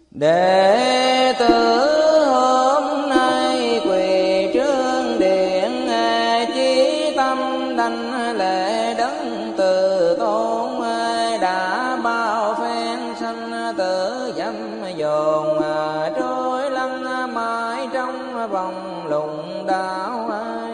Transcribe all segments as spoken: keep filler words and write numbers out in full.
Đệ tử hôm nay quỳ trước điện, chí tâm đảnh lễ đấng từ tôn. Đã bao phen sanh tử dâm dồn, trôi lăn mãi trong vòng lùng đạo.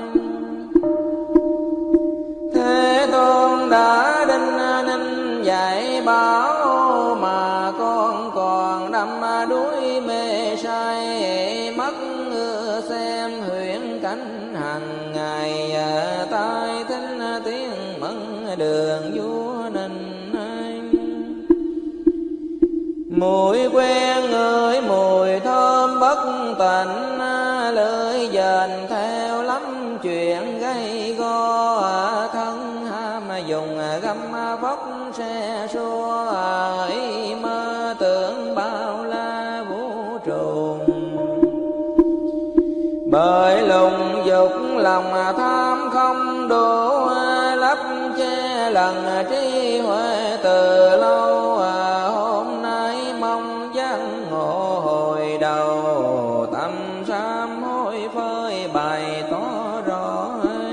Thế Tôn đã đinh ninh dạy bảo, mà con còn đắm đuối mê say. Mắt xem huyễn cảnh hàng ngày, tai thính tiếng mẫn đường vua ninh. Mùi quen ngửi mùi thơm bất tịnh, lưỡi dền theo lắm chuyện gây go. Thân ham dùng găm vóc xe xua, ý mơ tưởng bao la vũ trụ. Bởi lùng dục lòng tham không đủ, lấp che lần trí huệ từ lâu. Hôm nay mong giác ngộ hồi đầu, tâm sám hối phơi bày tỏ rõ.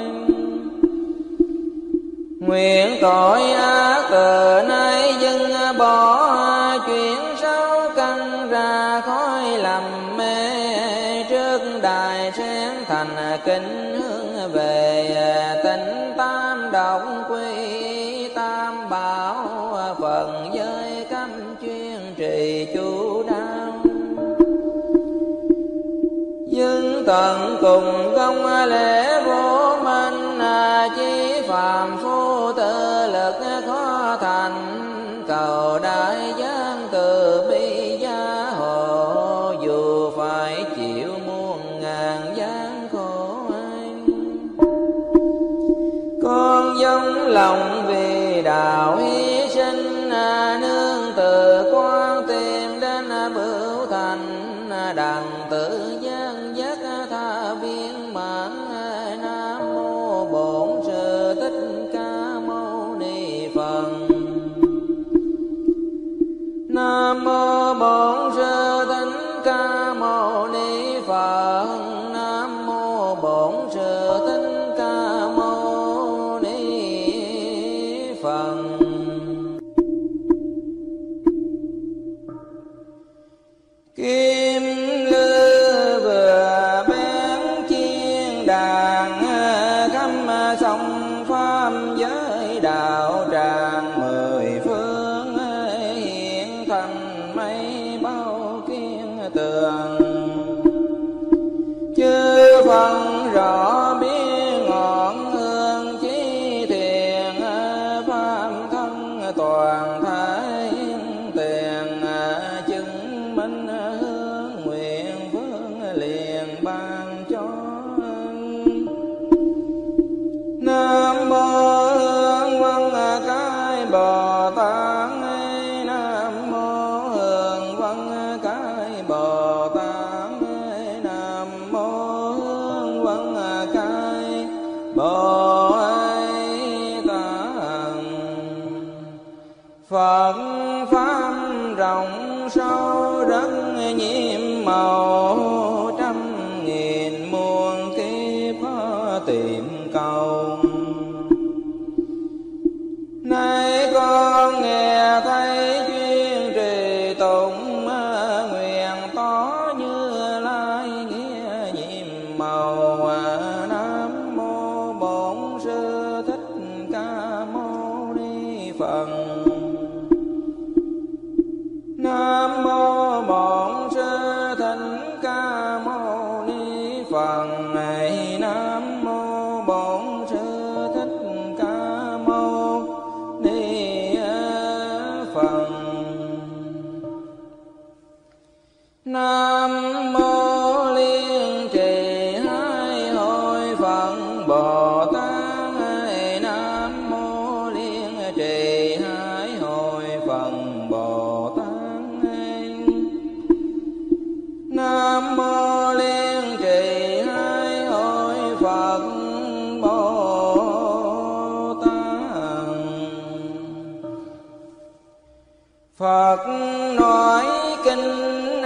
Nguyện tội ác từ nay dừng bỏ, chuyển sáu căn ra khói làm mê. Trước đài sen thành kính hướng về, tịnh tam động quy tam bảo. Phần giới cấm chuyên trì chú đáo, nhưng tận cùng công lễ vô minh. Chí phàm phu tự lực khó thành, cầu đại giang từ bi gia hộ. Dù phải chịu muôn ngàn gian khổ, con dâng lòng vì đạo hy sinh. Nương từ quan tìm đến bửu thành, đặng tự gian giác tha viên mãn. Nam mô Bổn Sư Thích Ca Mâu Ni Phật. Nam mô Bổn Sư Thích Ca Mâu Ni Phật. Nam mô Bổn Sư Thích Ca Mâu Ni Phật. Kim lư vừa bén chiên đàn, khắp sông pháp giới đạo tràng. Mười phương hiện thành mây bao kiên tường, chư phân rõ biết ngọn hương chí thiền. Pháp thân toàn thái tiền, chứng minh hướng nguyện phương liền ban cho. Nam mô Hương Văn Cái Bồ Tát. Nam mô Hương Văn Cái Bồ Tát. Nam mô Hương Văn Cái Bồ Tát. Phật pháp rộng sâu rất nhiệm màu, trăm nghìn muôn kiếp tìm cầu. Nay con nghe thấy chuyên trì tụng, nguyện tỏ Như Lai nghĩa nhiệm màu. Nam mô Bổn Sư Thích Ca Mâu Ni Phật. Nam mô Bổn Sư Thích Ca Mâu Ni Phật. Nam mô Bổn Sư Thích Ca Mâu Ni Phật. Nam mô Liên Trì Hai Hội Phật Bồ Tát. Nam mô Liên Trì Hai Hội Phật Bồ Tát. Nam mô Liên Trì Hai Hội Phật Bồ Tát. Phật nói kinh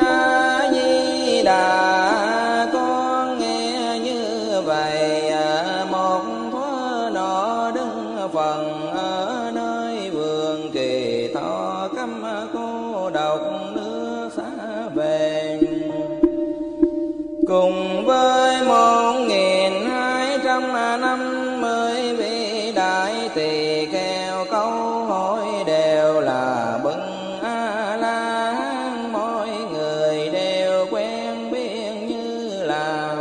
độc nước xa về. Cùng với một nghìn hai trăm năm mươi vị đại tỳ kheo câu hỏi đều là bậc A La Hán, mỗi người đều quen biết như làm.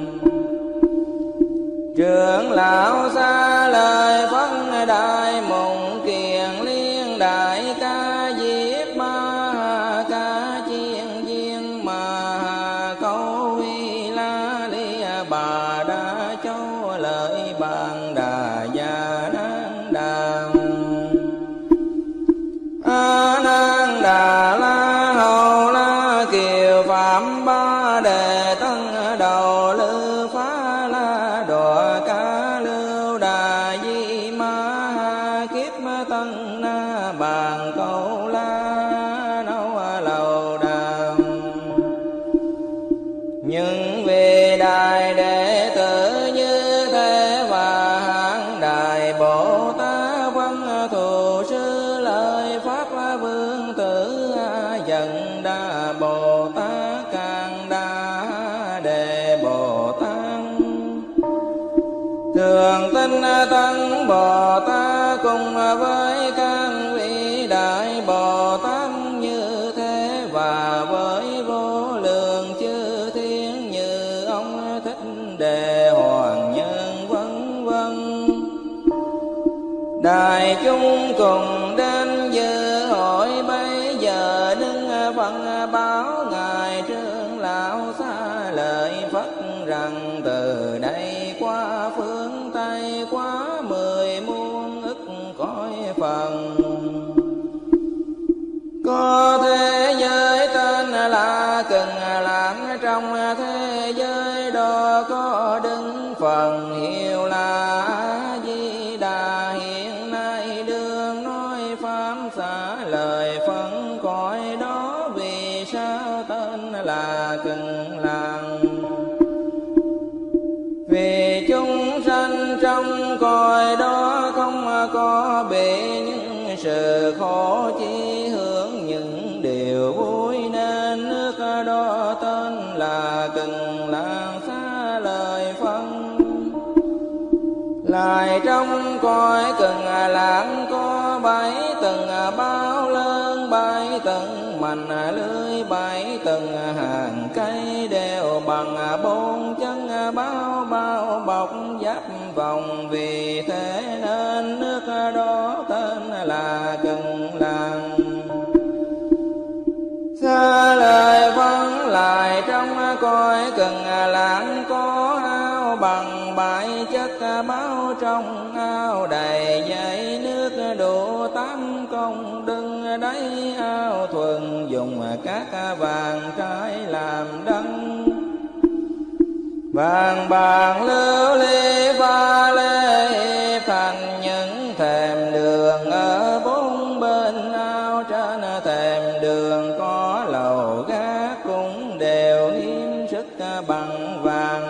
Trưởng lão xa lời phân đại mộng kiền liên đại ca diếp ma ca chiên viên mà câu huy la li bà đa châu lợi bàn đà gia nan đà. A nan đà la hầu la kiều phạm ba đề tân đầu lư phá la đọa ca lưu đà di ma kiếp tân na bàn câu la nâu lầu đàm. Nhưng vì đại đệ tử như thế và hạng đại Bồ Tát văn thù sư lợi pháp vương tử dần đa Bồ Tát càng đa đề Bồ Tát thường tinh tấn Bồ Tát cùng với các vị đại Bồ Tát như thế và với vô lượng chư thiên như ông Thích Đề Hoàng Nhân vân vân. Đại chúng cùng đến dự hội bây giờ đứng phân báo ngài trưởng lão xa lời Phật rằng từ đây qua phương Tây quá mười muôn ức cõi phần có thế giới tên là Cần Lãng, trong thế giới đó có đứng phần hiệu là A Di Đà. Hiện nay đương nói pháp xả lời phân cõi đó, vì sao tên là Cần Lãng? Vì chúng sanh trong cõi đó không có bị những sự khổ, chi hướng những điều vui, nên nước đó tên là Cần Lãng xá lời phân. Lại trong cõi Cần Lãng có bảy tầng bao lớn, bảy tầng mành lưới, bảy tầng hàng cây đều bằng bốn chân bao bao bọc giáp vòng. Vì thế nên nước đó tên là Cần Lãng. Xa lời phân lại trong cõi Cần Lãng có ao bằng bảy chất báo, trong ao đầy dãy nước đủ tám công đừng đáy. Ao thuần dùng các vàng trái làm đăng, vàng bạc lưu ly pha lê thành những thềm đường ở bốn bên ao. Trên thềm đường có lầu gác cũng đều hiếm sức bằng vàng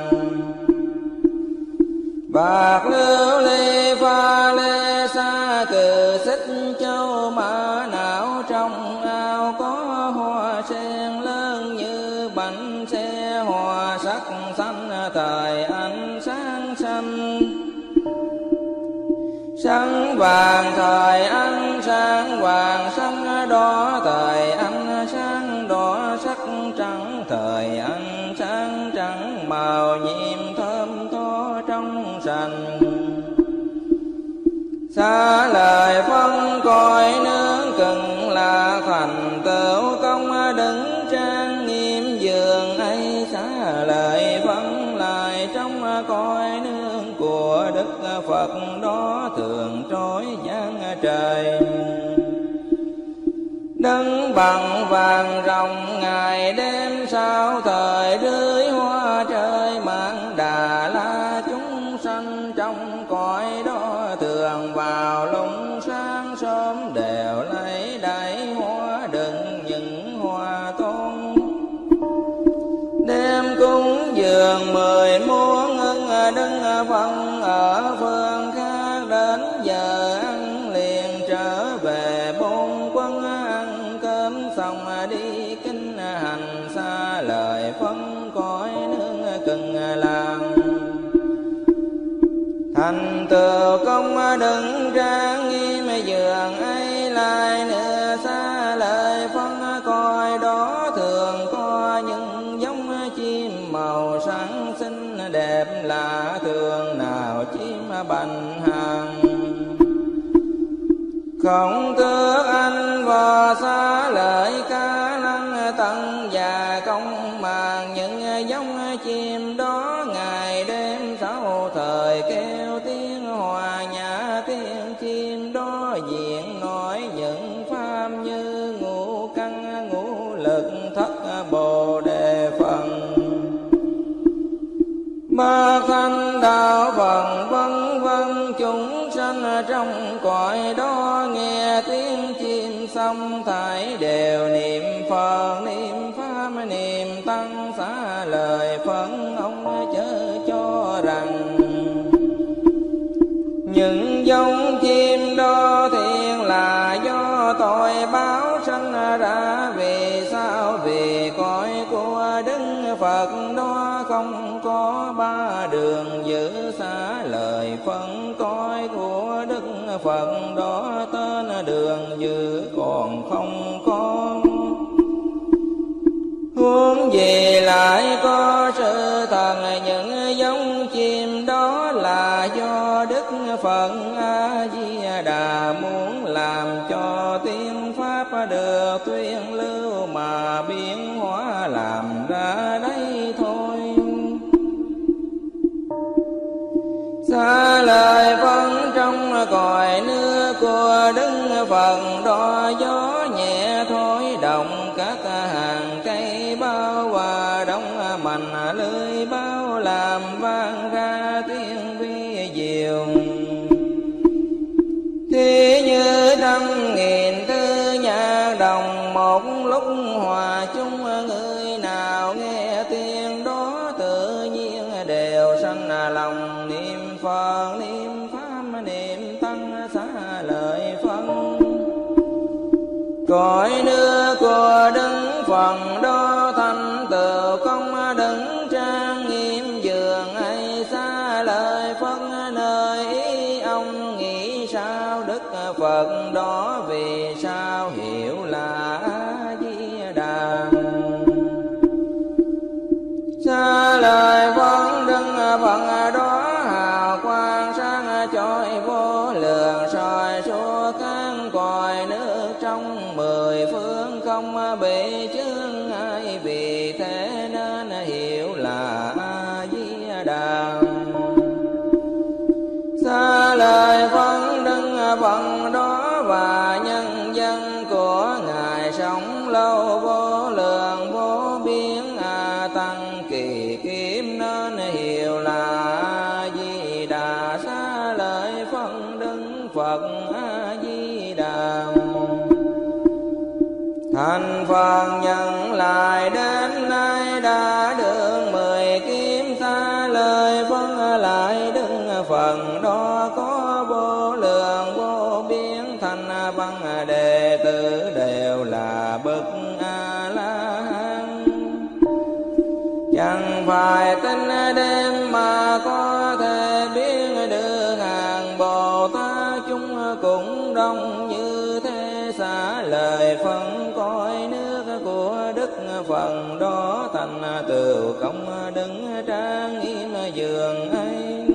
bạc lưu ly pha lê. Xa cừ xích châu mã não, trong ao có hoa sen lớn như bánh xe, hoa sắc xanh thời ánh sáng xanh, sáng vàng thời ánh sáng vàng, sáng đỏ thời ánh sáng đỏ, sắc trắng thời ánh sáng trắng, màu nhiệm thơm tho trong sành. Xa lời phân cõi nước Cần là thành tựu công đứng trang nghiêm giường ấy. Xa lời phân lại trong cõi nước của Đức Phật đó thường trói giang trời. Đứng bằng vàng rồng ngày đêm sao thời rưới hoa trời mang Đà La. Chúng sanh trong cõi đó thường vào lúc sáng sớm đều lấy đáy hoa đựng những hoa tôn. Đêm cúng dường mười muôn ưng đứng phân ở phương khác, đến giờ ăn liền trở về bốn quân ăn cơm xong không đi kinh hành xa lời phân cõi nước cần làm. Thành tựu công đừng trang nghiêm giường ấy lại nữa xa lời phân cõi đó thường có những giống chim màu sáng xinh đẹp lạ thường nào chim bành hàng. Không tước anh vò xa lợi ca lăng tận và công màng những giống chim đó ngày đêm sáu thời kêu tiếng hòa nhã tiếng chim đó diện nói những pháp như ngũ căn ngũ lực thất bồ đề phần ba thanh đạo phần vân vân. Chúng sanh trong cõi đó nghe tiếng chim xong thảy đều niệm Phật niệm pháp niệm tăng xá lời phân ông chớ cho rằng những giống chim đó thiện là do tội báo sanh ra. Vì sao? Vì cõi của Đức Phật đó không có ba đường giữ xá lời phân cõi của Đức Phật đó tên đường giữ còn không có. Huống gì lại có sự thần những giống chim đó là do Đức Phật A Di Đà muốn làm cho tiếng pháp được tuyên lưu mà biến hóa làm ra đây thôi. Xa lời phân trong cõi nước của Đức Phật đó gió nhẹ thổi động các hàng cây bao và đông mạnh lưới bao làm vang ra tiếng vi diệu. Thì như trăm nghìn tư nhạc đồng một lúc hòa chung, người nào nghe tiếng đó tự nhiên đều sanh lòng niệm Phật niệm pháp niệm tăng xá lợi phân. Cõi nước của Đức Phật đó thành tựu công đứng trang nghiêm giường ấy xá lợi phân nơi ý ông nghĩ sao Đức Phật đó vì sao hiểu là A Di Đà. Xá lợi phân Đức Phật đó hào quang sáng chói vô lượng soi suốt các cõi nước trong mười phương không bị chướng ngại. Vì thế nên hiểu là A Di Đà. Xá lợi phân Đức Phật đó và nhân dân của ngài sống lâu vô lượng vô biên a tăng kỳ kiếm nên hiểu là A Di Đà. Xá lợi phân Đức Phật A Di Đà. Thành Phật nhận lại đến nay đã được mười kiếm. Xá lợi phân lại Đức Phật đó có vô lượng vô biên thành văn đệ tử đều là bậc A La Hán. Chẳng phải tính đêm mà có thể biết được hàng Bồ Tát chúng cũng đông như thế. Xá lợi phân cõi nước của Đức Phật đó thành tựu công đứng trang nghiêm giường ấy.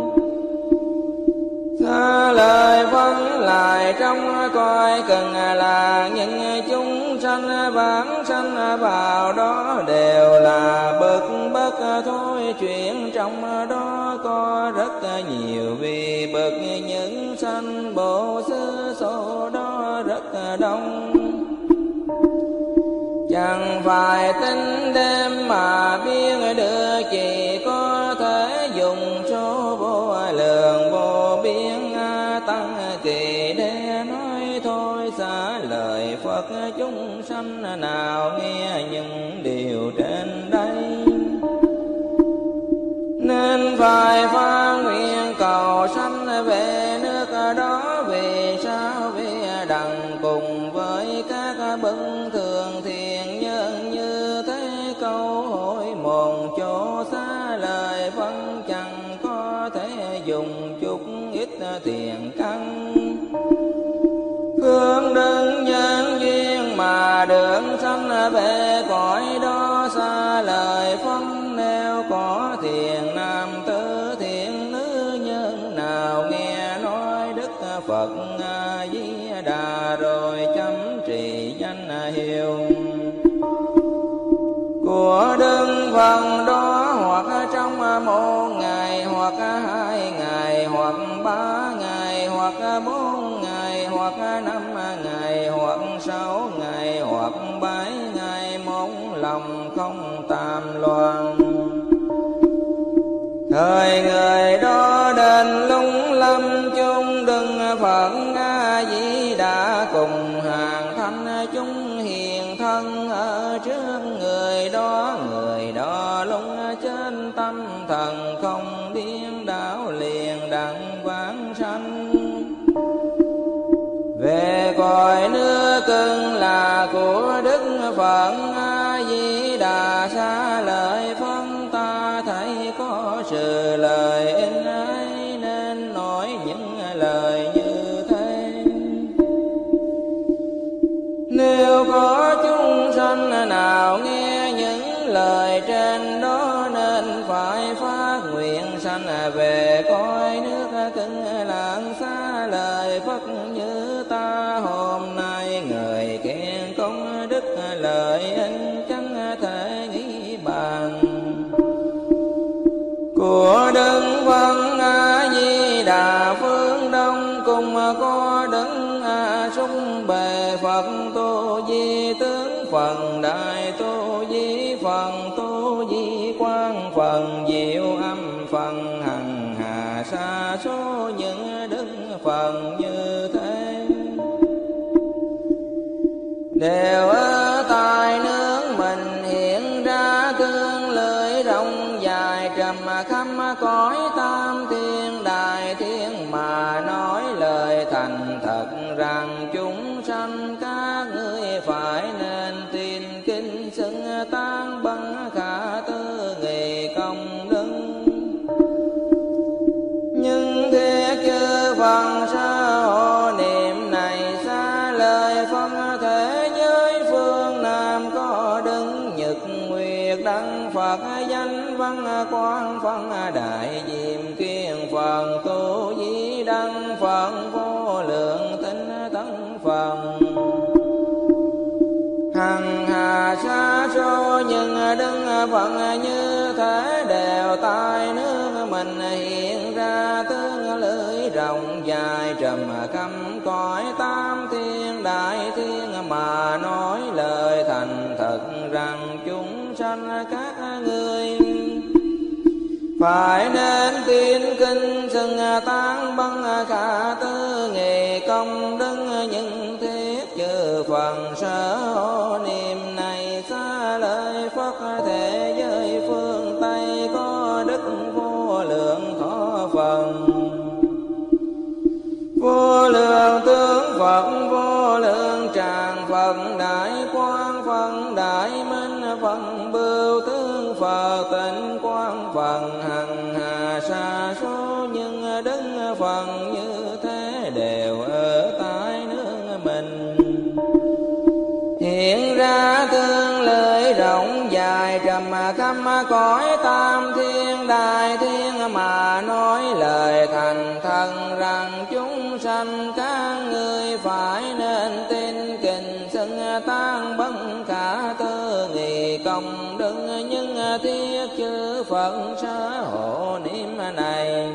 Xá lợi phân lại trong cõi cần là những chúng sanh vãng sanh vào đó đều là bậc bất thôi. Chuyện trong đó có rất nhiều vì bậc những sanh bộ xứ số đó rất đông. Chẳng phải tính đêm mà biết được, chỉ có thể dùng số vô lượng vô biên a tăng kỳ để nói thôi. Xá lợi Phật chúng sanh nào nghe những điều trên đây nên phải phát nguyện cầu sanh về nước đó. Vì sao? Vì đặng cùng với các bậc thường về cõi đó xa lời phân. Nếu có thiện nam tử thiện nữ nhân nào nghe nói Đức Phật A Di Đà rồi chấm trì danh hiệu của Đức Phật đó, hoặc trong một ngày, hoặc hai ngày, hoặc ba ngày, hoặc bốn ngày, hoặc năm ngày, hoặc sáu ngày, hoặc bảy ngày, một lòng không tam loạn. Thời người đó đến lung lâm chung Đức Phật A Di Đà cùng hàng thanh chúng hiền thân ở trước người đó. Người đó lung trên tâm thần không điên đảo liền đặng vãng sanh về cõi nước cưng là của Đức Phật A Di Đà. Xa lời phân ta thấy có sự lời in ấy nên nói những lời như thế. Nếu có chúng sanh nào nghe những lời trên đó nên phải phát nguyện sanh về cõi nước cưng lạng. Xa lời Phật như ta hôm nay người khen công đức lợi ích chẳng thể nghĩ bàn của Đức Phật A Di Đà. Phương Đông cùng có Đức A Sung Bề Phật Tu Di Tướng, phần Đại Tu Di, phần Tu Di Quang, phần Diệu Âm, phần Hằng Hà sa số những Đức Phật như thế. Đều ở tại nước mình hiện ra cương lưỡi rộng dài trầm khắp cõi tam thiên đại thiên, mà nói lời thành thật rằng chúng sanh các ngươi phải nên tin kinh xưng tán bằng khả tư nghị công đức. Nhưng thiết chư Phật sa hộ niệm này xa lời phân thế giới phương Nam có Đức Nhật Nguyệt Đăng Phật danh văn quang phân đại diệm kiên Phật Tu Di Đăng Phật vô lượng tinh tấn Phật hằng hà sa số nhưng Đức Phật như thế. Đều tại nước mình hiện ra tương lưỡi rộng dài trầm khắp cõi tam thiên đại thiên, mà nói lời thành thật rằng chúng sanh các ngươi phải nên tin kinh xưng tán bằng khả tư nghị công đức. những thiết chư Phật sở hộ niệm này xa lời Phật thế giới phương Tây có đức vô lượng thọ Phật, vô lượng tướng Phật, vô lượng tràng Phật, đại quang Phật, đại minh Phật, bưu tướng Phật, tịnh quang Phật, hằng hà sa số những đức Phật như thế đều ở tại nước mình. Hiện ra tương lưỡi rộng dài trầm khắp cõi tam thiên đại thiên, mà nói lời thành thần rằng chúng sanh các ngươi phải nên tin kinh xưng tán bất khả tư nghị công đức. Nhưng thiết chư Phật sở hộ niệm này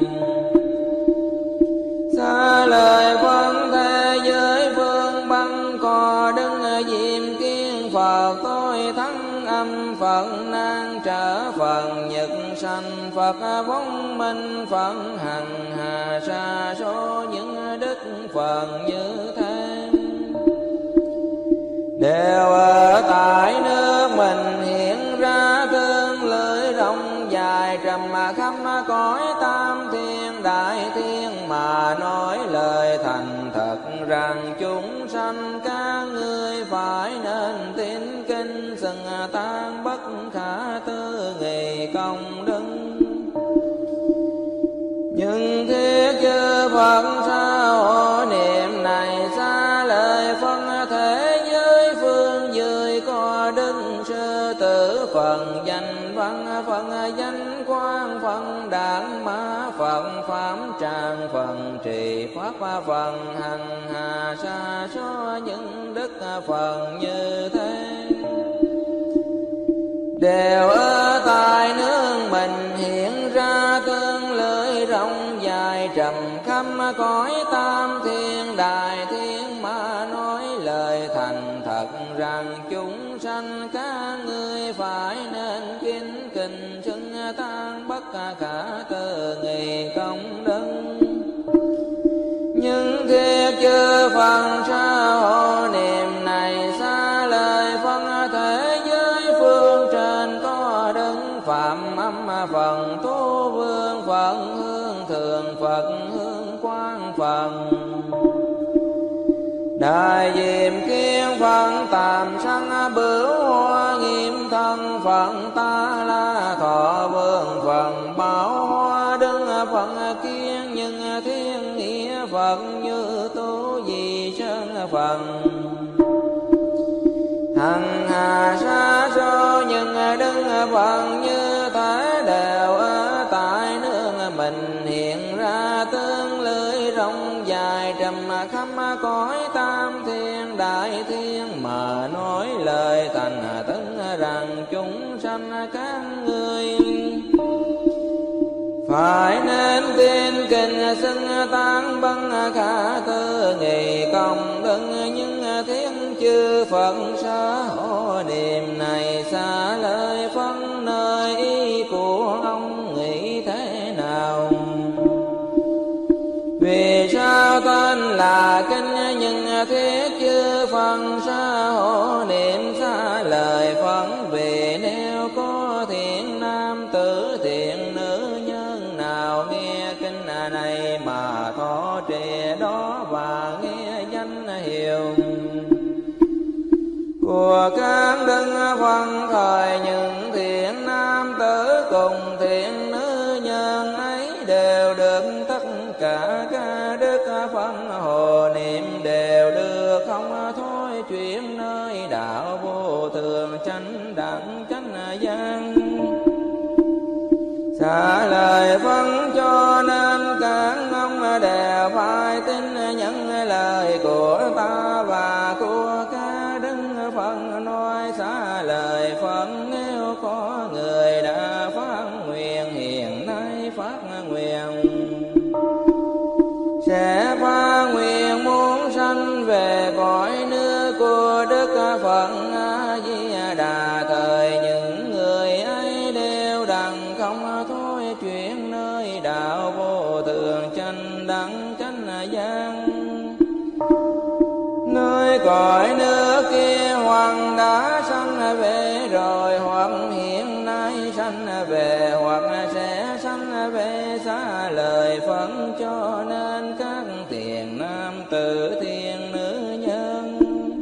xa lời Phật thế giới phương băng có Đức Diệm Kiên Phật, tôi thắng âm Phật, nan trở Phật, nhật sanh Phật, vong minh Phật, hằng hà sa số những đức Phật như thế đều ở tại nước mình hiện ra tương lưỡi rộng dài trầm khắp cõi tam thiên đại thiên, mà nói lời thành thật rằng chúng sanh các ngươi phải nên tin kinh xưng tán bất khả tư nghị công đức. Nhưng thiết chư Phật sa hộ niệm này xa lời phân thế giới phương dưới có đức sư tử, phần danh văn phần danh quan, phần đản mã phần pháp trang, phần trì pháp phần hằng hà sa số những đức phần như thế. Đều ở tại nước mình hiện ra tương lưỡi rộng dài, trầm khắp cõi tam thiên đại thiên mà nói lời thành thật rằng chúng sanh các ngươi phải nên kính kình xưng tan bất khả tư nghị công đức. Nhưng thiết chư phần sa hộ niệm này xa lời phân thế giới phương trên có đứng phạm âm phần tu vương phần hương thường Phật hương quang phần đại diệm kiên phần tạm sanh bửu hoa nghiêm thân phần ta la thọ vương phần bảo hoa đứng phần kiên nhưng thiên nghĩa Phật như tu di sơn phần hằng hà sa số nhưng đứng phần như thế. Đều ở tại nước mình hiện ra tương lưỡi rộng dài, trầm khắp cõi tam thiên đại thiên mà nói lời thành tấn rằng chúng sanh các ngươi phải nên tin kinh xưng tán băng khả tư nghị công đức. Nhưng thiên chư Phật sa hộ niệm này xa lời phân nơi ý của ông nghĩ thế nào? Vì sao tên là kinh nhưng thiết chư Phật sa hộ niệm xa lời phân? Vì nếu có thiện nam tử thiện nữ nhân nào nghe kinh này mà thọ trì đó và nghe danh hiệu của các đức Phật thời, những thiện nam tử cùng thiện nữ nhân ấy đều được tất cả các đức Phật hộ niệm, đều được không thôi chuyển nơi đạo vô thường chánh đẳng chánh giác. Xả lời phân cho nên các ông đều phải tin nhận lời của ta và của các đức Phật nói. Xả lời Phật nếu có người đã phát nguyện hiện nay phát nguyện sẽ phát nguyện muốn sanh về cõi nước của Đức Phật A Di Đà. Thời những người ấy đều đặng không thôi chuyển nơi đạo vô thường chánh đẳng chánh giác. Nơi cõi nước kia hoặc đã sanh về rồi, hoặc hiện nay sanh về, hoặc sẽ sanh về. Xá lời Phật cho nên các thiện nam tử thiện nữ nhân,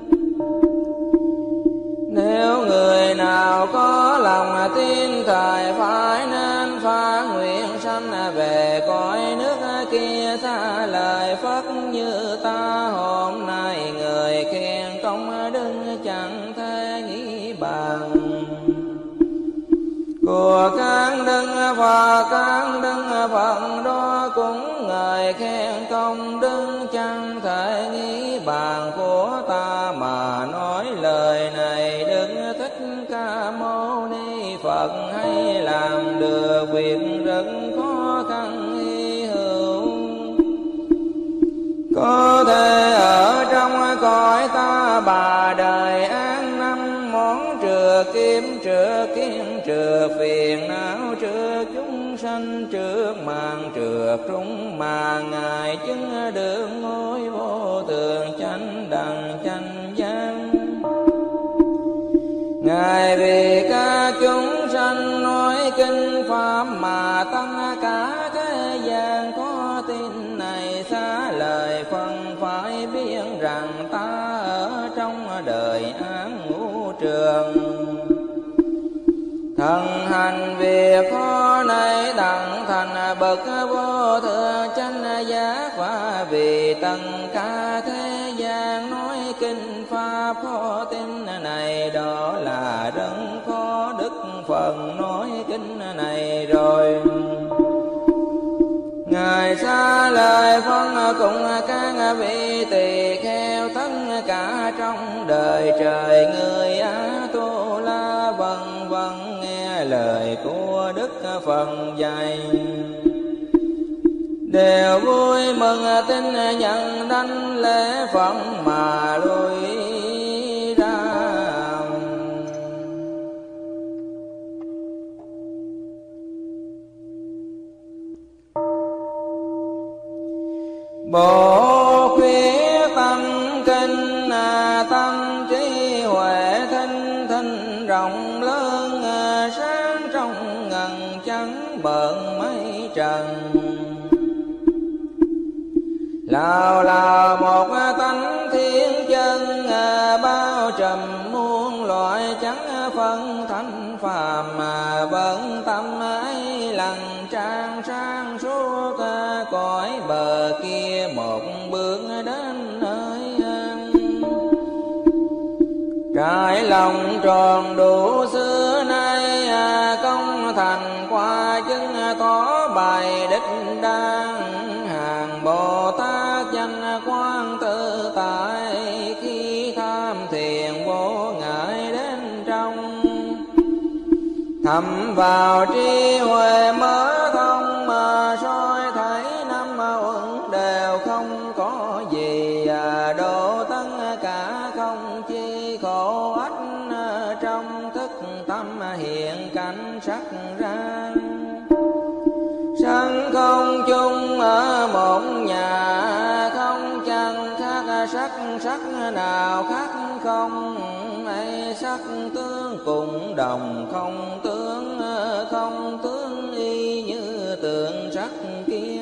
nếu người nào có lòng tin thời phải nên phát nguyện sanh về cõi nước kia. Xá lời Phật như ta hôm nay người khen công đức chẳng thể nghĩ bằng của các đức và các đức Phật đó, cũng người khen công đức chẳng thể nghĩ bàn của ta mà nói lời này. Đức Thích Ca Mâu Ni Phật hay làm được việc rất khó khăn hy hữu, có thể ở trong cõi ta bà đời an năm món trừ kiếm trừ kiến trừ phiền não trừ chúng sanh trước màn trừ trung mà ngài chứng được ngôi vô thường chánh đẳng chánh giác. Ngài vì các chúng sanh nói kinh pháp mà tăng cả thế gian có tin này. Xá lời phân phải biết rằng ta ở trong đời án ngũ trường, thần hành việc khó này đặng thành bậc vô thượng chánh giác. Và vì tất cả thế gian nói kinh pháp pháp khó tin này, đó là rất khó đức phần nói kinh này rồi. Ngài xa lời phân cùng các vị tỳ kheo tất cả trong đời trời, người Á Tu La vân vân nghe lời của Đức Phật dạy, đều vui mừng tin nhận đảnh lễ Phật mà lui ra. Bộ khuyết tâm kinh, tâm trí huệ thinh thinh rộng lớn, sáng trong ngần trắng bợn mây trần. Lào là một tánh thiên chân, bao trùm muôn loại chẳng phân thanh phàm, mà vẫn tâm ấy lặng trang sang suốt cõi bờ kia, một bước đến nơi an. Trải lòng tròn đủ xưa nay, công thành qua chứng có bài đích đang. Hàng Bồ Tát danh quang tự tại, khi tham thiền vô ngại đến trong. Thầm vào trí huệ mở thông, mà soi thấy năm uẩn đều không có gì. Độ tất cả không chi khổ ách, trong thức tâm hiện cảnh sắc ra. Sanh không chung ở một nhà, không chẳng khác sắc, sắc nào khác không. Ấy sắc tướng cùng đồng, không tướng không tướng y như tượng sắc kia.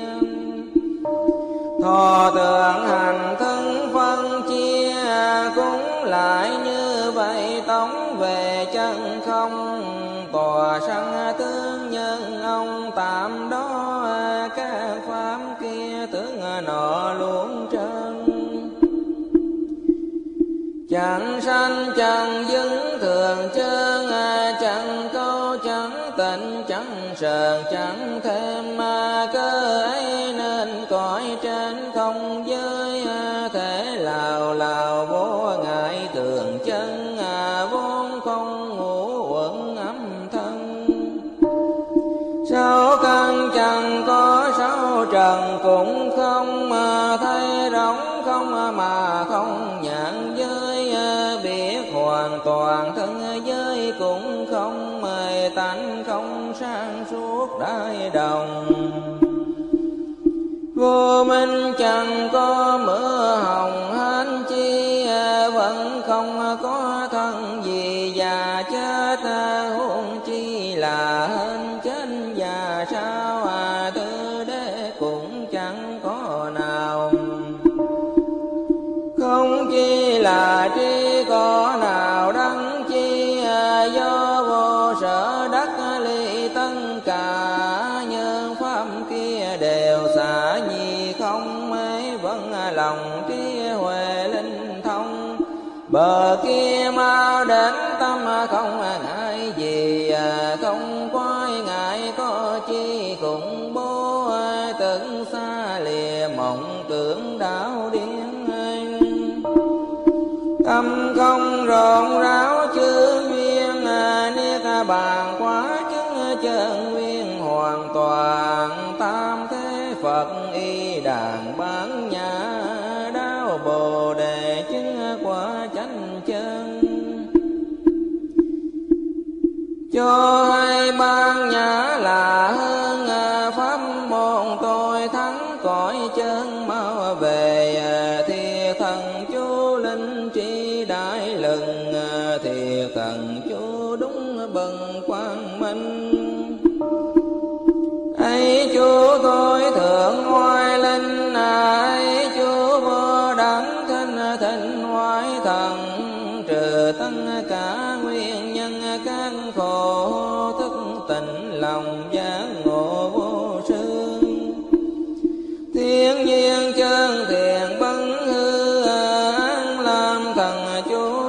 Thọ tưởng hành thân phân chia, cũng lại như vậy tống về chân không. Tòa sanh tướng nhân ông tạm đó, các pháp kia tướng nọ luôn trơn. Chẳng sanh chẳng dứng thường chân, chẳng câu chẳng tịnh chẳng sờn chẳng thêm. Cơ ấy nên cõi trên không giới, thể lào lào vô ngại thường chân. Vốn không ngủ uẩn âm thân, sáu căn chẳng có sáu trần cũng không. Thấy rỗng không mà không nhãn giới, biết hoàn toàn thân giới cũng không. Mời tánh không sang suốt đại đồng, vô minh chẳng có mưa hồng hán chi. Vẫn không có thân gì già chết, huống chi là hên chết già sao. Tư đế cũng chẳng có nào, không chi là tri có nào đắng chi. Do vô sở đắc ly tất cả, nhân pháp kia đều xả nhi không. Ấy vẫn lòng trí huệ linh thông, bờ kia mau đến tâm không ngại gì. Không quái ngại có chi khủng bố, tưởng xa lìa mộng tưởng đảo điên. Tâm không rộn ráo chư duyên, niết bàn quá chứng chân nguyên hoàn toàn. Tam thế Phật y đàn bán nhã, đáo Bồ đề chứng quả chánh chân. Cho hay ban nhã là hơn, pháp môn tôi thắng cõi chân mau về. Thiệt thần chú linh trí đại lừng, thiệt thần chú đúng bần quang minh. Ấy chú tôi thượng hoài linh, ấy chú vô đẳng thinh thịnh hoài thần. Trừ tất cả nguyên nhân các khổ, thức tịnh lòng giác ngộ vô sư. Thiên nhiên chân thiện bấn hư, an làm thần chú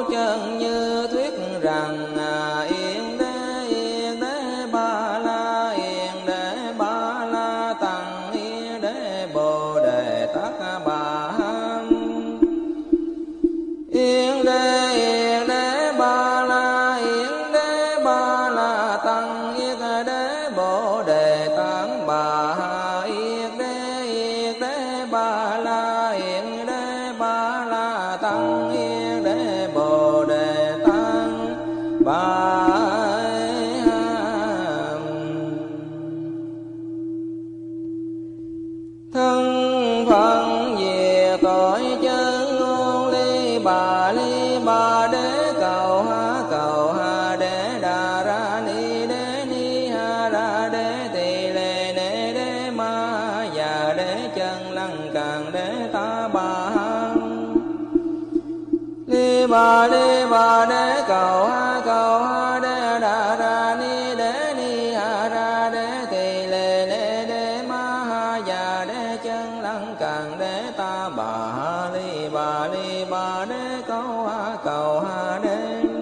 bà đi bà đế cầu ha cầu ha đế đà ra ni đế ni ha ra đế tỳ lê lê đế ma ha già đế chân lăng càng đế ta bà ha li bà li bà đế cầu ha cầu ha đế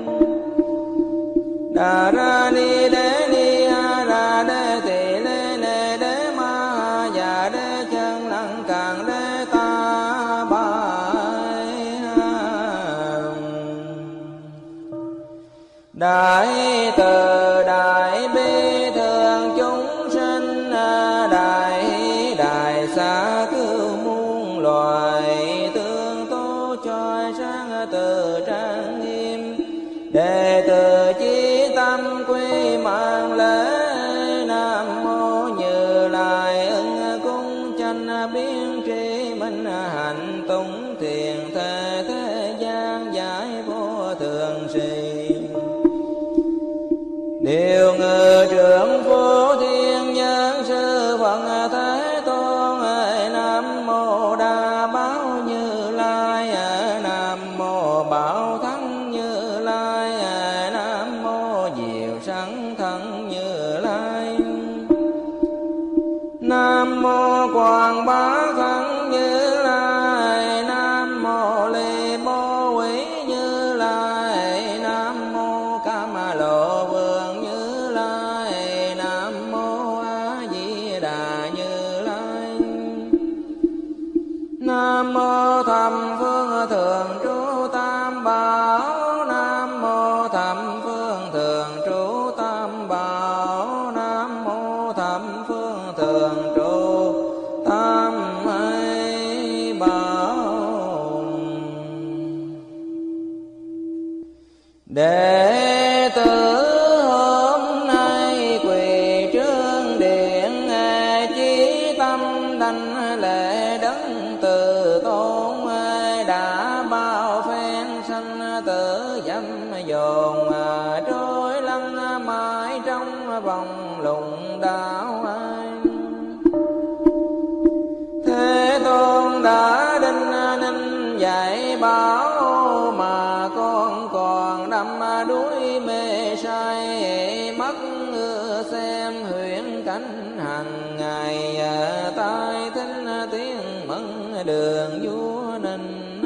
đà ra ni đế ni ha ra đế tỳ lê lê đế ma ha già đế chân lăng càng đế ta bà đại từ đại bi thường chúng sinh đại đại xa cứu muôn loài tương tố choi sáng từ trang nghiêm đệ tử chí tâm quy mạng lễ nam mô Như Lai ưng cung chánh biến tri minh hạnh tùng thiền thế thế gian giải vô thường sĩ điều ngự trưởng phổ thiên nhân sư Phật Thế Tôn nam mô Đa Bảo Như Lai nam mô Bảo Thắng Như Lai nam mô Diệu Sẵn Thân Như Lai nam mô Quảng Bá Thân Như Lai nam mô Ly Bố Quý Như Lai nam mô Cam Lộ Vương Như Lai nam mô A Di Đà Như Lai nam mô Thầm Phương Thường Trú Tam Bảo nam mô Thầm Phương Thường Trú Tam Bảo nam mô Thầm Phương Thường Trú Tam Bảo đệ tử hôm nay quỳ trước điện chí tâm đảnh lễ đấng từ tôn đã bao phen sanh tử dâm dồn trôi lăn mãi trong vòng lùng đạo Thế Tôn đã đinh ninh dạy bảo mà con còn đắm đuối mê say mắt xem huyễn cảnh hàng ngày tai thính tiếng mẫn đường vua ninh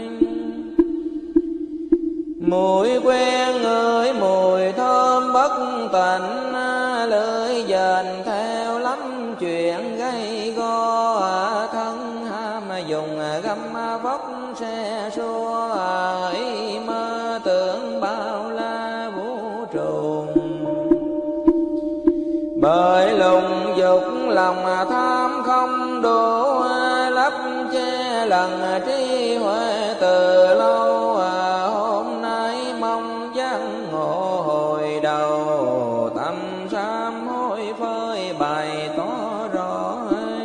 mùi quen người mùi thơm bất tịnh lưỡi dền theo lắm chuyện gây go thân ham dùng găm vóc xe xua ý mơ tưởng bao la vũ trụ bởi lùng dục lòng tham không đủ lấp che lần trí huệ từ lâu hôm nay mong giác ngộ hồi đầu tâm sám hối phơi bày tỏ rõ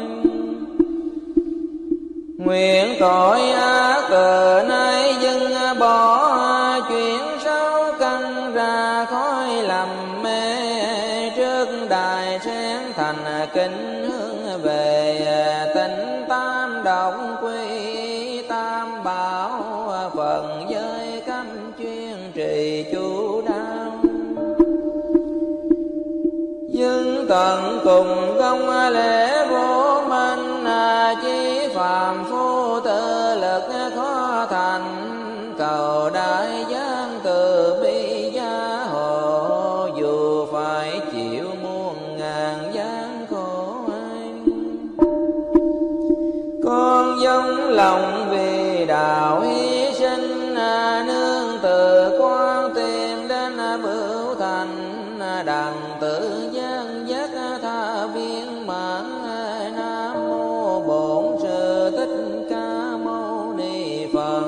nguyện tội ác từ nay dừng bỏ chuyển sáu căn ra khói lầm mê trước đài sen thành kính hướng về tịnh tam động quy tam bảo phần giới cấm chuyên trì chú đáo nhưng tận cùng công lễ vô minh chí phàm phu tự lực khó thành cầu đại giang từ bi gia hộ dù phải chịu muôn ngàn gian khổ con dâng lòng vì đạo hy sinh nương từ quan tìm đến bửu thành đặng tự gian giác tha viên mãn nam mô Bổn Sư Thích Ca Mâu Ni Phật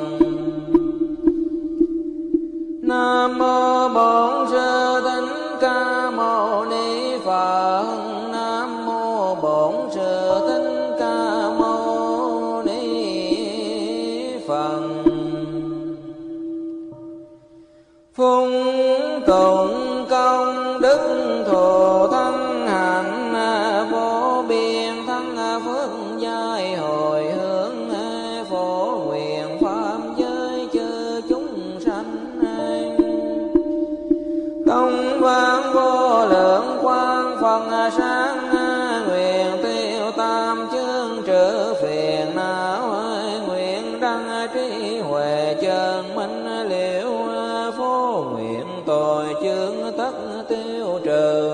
nam mô Bổn Sư Thích Ca Mâu Ni Phật nam mô Bổn Sư Thích Ca Mâu Ni Phật phung tụng công đức thù thân hạnh vô biên thân phước giai hồi hướng phổ nguyện pháp giới chư chúng muôn vạn vô lượng quang phần sáng, nguyện tiêu tam chướng trừ phiền não, nguyện đăng trí huệ chân minh liễu, phổ nguyện tội chướng tất tiêu trừ.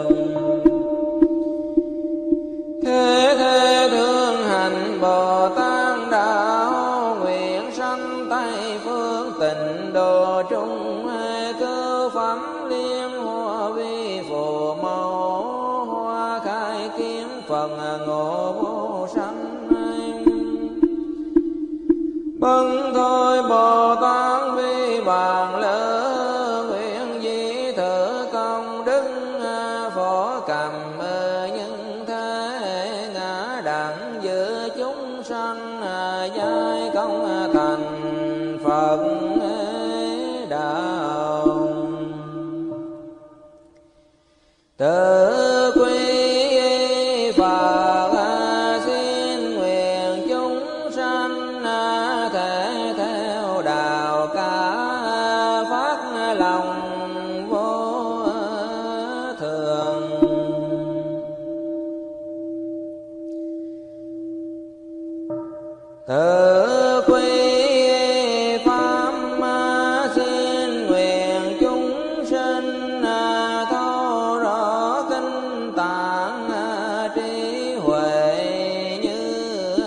Thế thế thương hành Bồ Tát đạo, nguyện sanh Tây phương tịnh độ trung, cơ phẩm liên hoa vi phù mẫu, hoa khai kiếm phần ngộ vô sanh. Bần thôi Bồ Tát vi bàn lỡ, nguyện di thử công đức phổ cầm nhân thế, ngã đẳng giữa chúng sanh giai công thành Phật đạo. Tự quy Phật xin nguyện chúng sanh thể theo đạo cả, phát lòng vô thường. Tự quy pháp xin nguyện chúng sinh thấu rõ kinh tạng, trí huệ như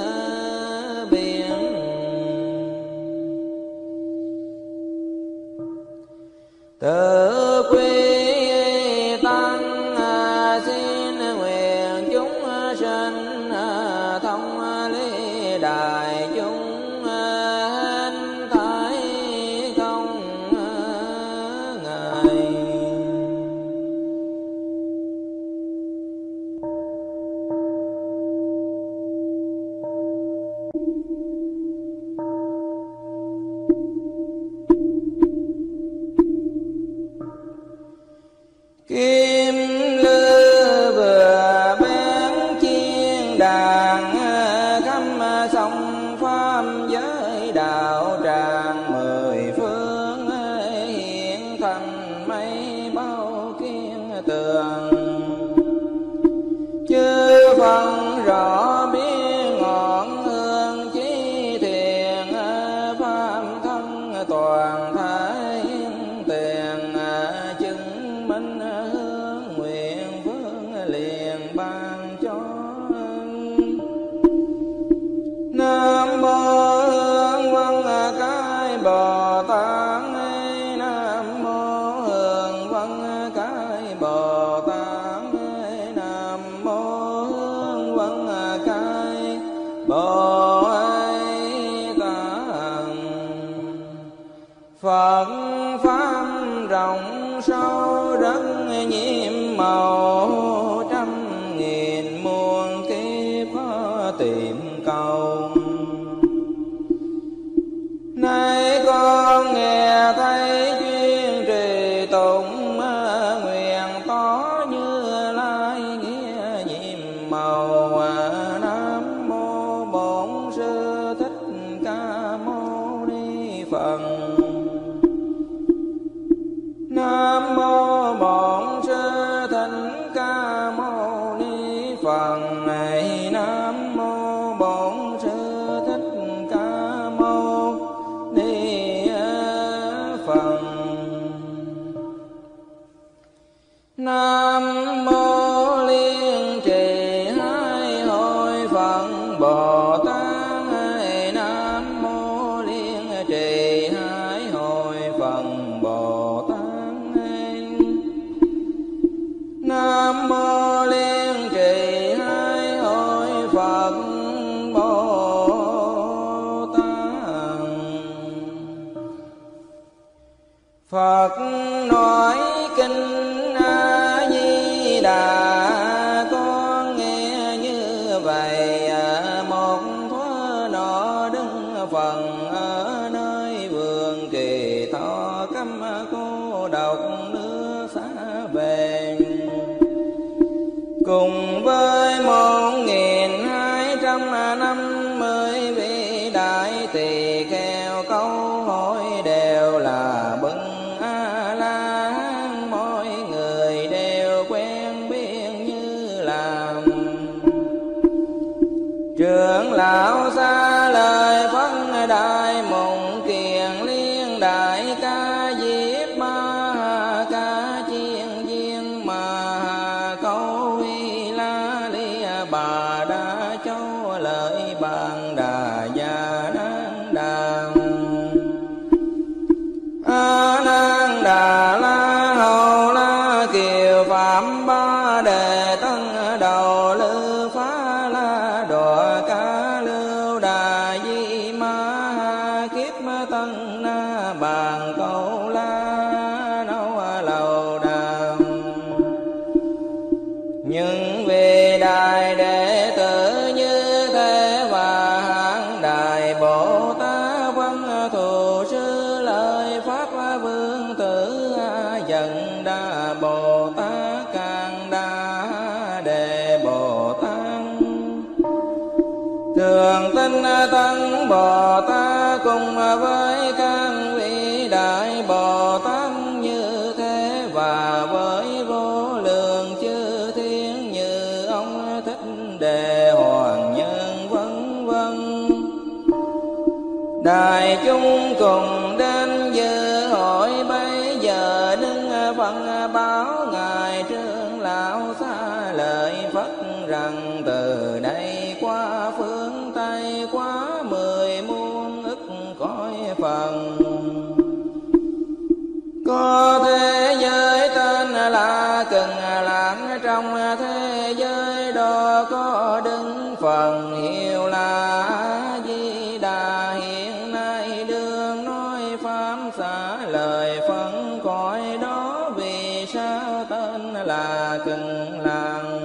biển. Tự quy tăng xin nguyện chúng sinh thông lý đại chúng, hết thảy không ngại. Kim lư vừa bén chiên đàn, khắp sông pháp giới đạo tràng mười phương, hiện thành mây bao kiên tường. Chư phân rõ biết ngọn hương chí thiền, pháp thân toàn thái tiền, chứng minh hướng nguyện phương liền ban cho. Nam mô Hương Văn Cái Bồ Tát, Nam mô Hương Văn Cái Bồ Tát, Nam mô Hương Văn Cái Bồ Tát. Phật pháp rộng sâu rất nhiệm màu, trăm nghìn muôn kiếp tìm cầu. Nay con nghe thấy chuyên trì tụng, nguyện tỏ Như Lai nghĩa nhiệm màu. Nam mô Bổn Sư Thích Ca Mâu Ni Phật. Nam mô Bổn Sư Thích Ca Mâu Ni Phật. Này Nam mô Bổn Sư Thích Ca Mâu Ni Phật. Nam mô Liên Trì Hai Hội Phật Bồ Tát. Nam mô Liên Trì Hai Hội Phật Bồ Tát. Nam mô Liên Trì Hai Hội Phật Bồ Tát. Phật nói kinh A Di Đà, con nghe như vậy. Một thuở nọ đứng phần ở nơi vườn Kỳ Thọ, câm cô độc nước xa về, cùng với một nghìn hai trăm năm mươi vị đại tỳ kheo. Câu hỏi đều là bưng A La Hán, mỗi người ma câu vi la li bà đa châu lợi bàn đà già nan đà a nan đà la hầu la kiều phạm ba đề tân đầu lư phá la đọa ca lưu đà di ma kiếp tân na bàn câu la nâu lầu đà nhưng vì đại đệ tử như thế và hạng đại bồ tát văn thù sư lợi pháp vương tử dần đa bồ tát càng đa đề bồ tát thường tinh tấn bồ tát cùng với các vị đại bồ tát như thế và với vô lượng chư thiên như ông Thích Đề Hoàng Nhân vân vân đại chúng cùng đến dự hội bây giờ đứng phân báo ngài trưởng lão xa lời Phật rằng từ đây qua phương Tây quá mười muôn ức cõi phần có thế giới tên là Cần Lãng trong thế giới đó có đứng phần hiệu là A Di Đà hiện nay đương nói pháp xả lời phân cõi đó vì sao tên là Cần Lãng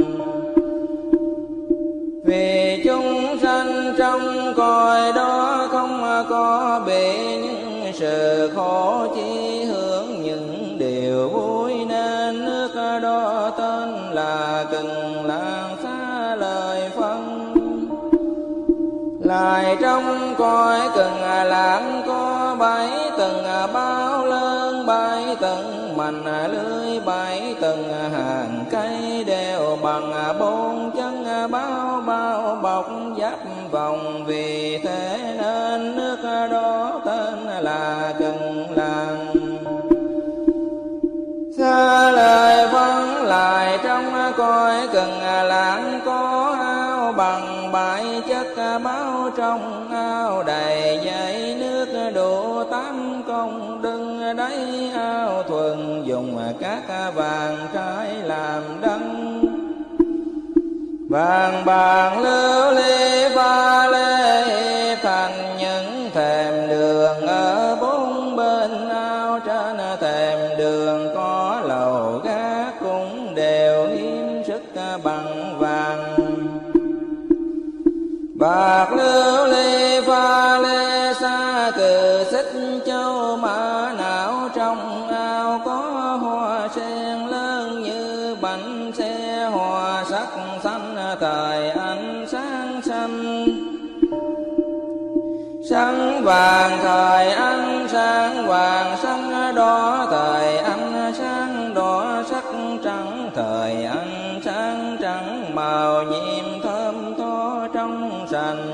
vì chúng sanh trong cõi đó không có bị những sự khổ chi hướng những điều vui nên nước đó tên là Cần Lãng xá lời phân lại trong cõi Cần Lãng có bảy tầng bao lớn bảy tầng mành lưới bảy tầng hàng cây đều bằng bốn chân bao bao bọc giáp vòng vì thế nên nước đó tên là Cần Lãng xa lời vâng lại trong cõi Cần Lãng có ao bằng bảy chất báo trong ao đầy dãy nước đủ tám công đừng đáy ao thuần dùng các vàng trái làm đăng vàng bạc lưu ly pha lê thành những thềm đường ở bốn bên ao trên thềm đường có lầu gác cũng đều hiếm sức bằng vàng bạc lưu ly pha lê xa cừ xích châu mã não trong ao có hoa sen lớn như bánh xe hoa sắc xanh thời ánh sáng xanh sáng vàng thời ánh sáng vàng sáng đỏ thời ánh sáng đỏ sắc trắng thời ánh sáng trắng màu nhiệm thơm tho trong sành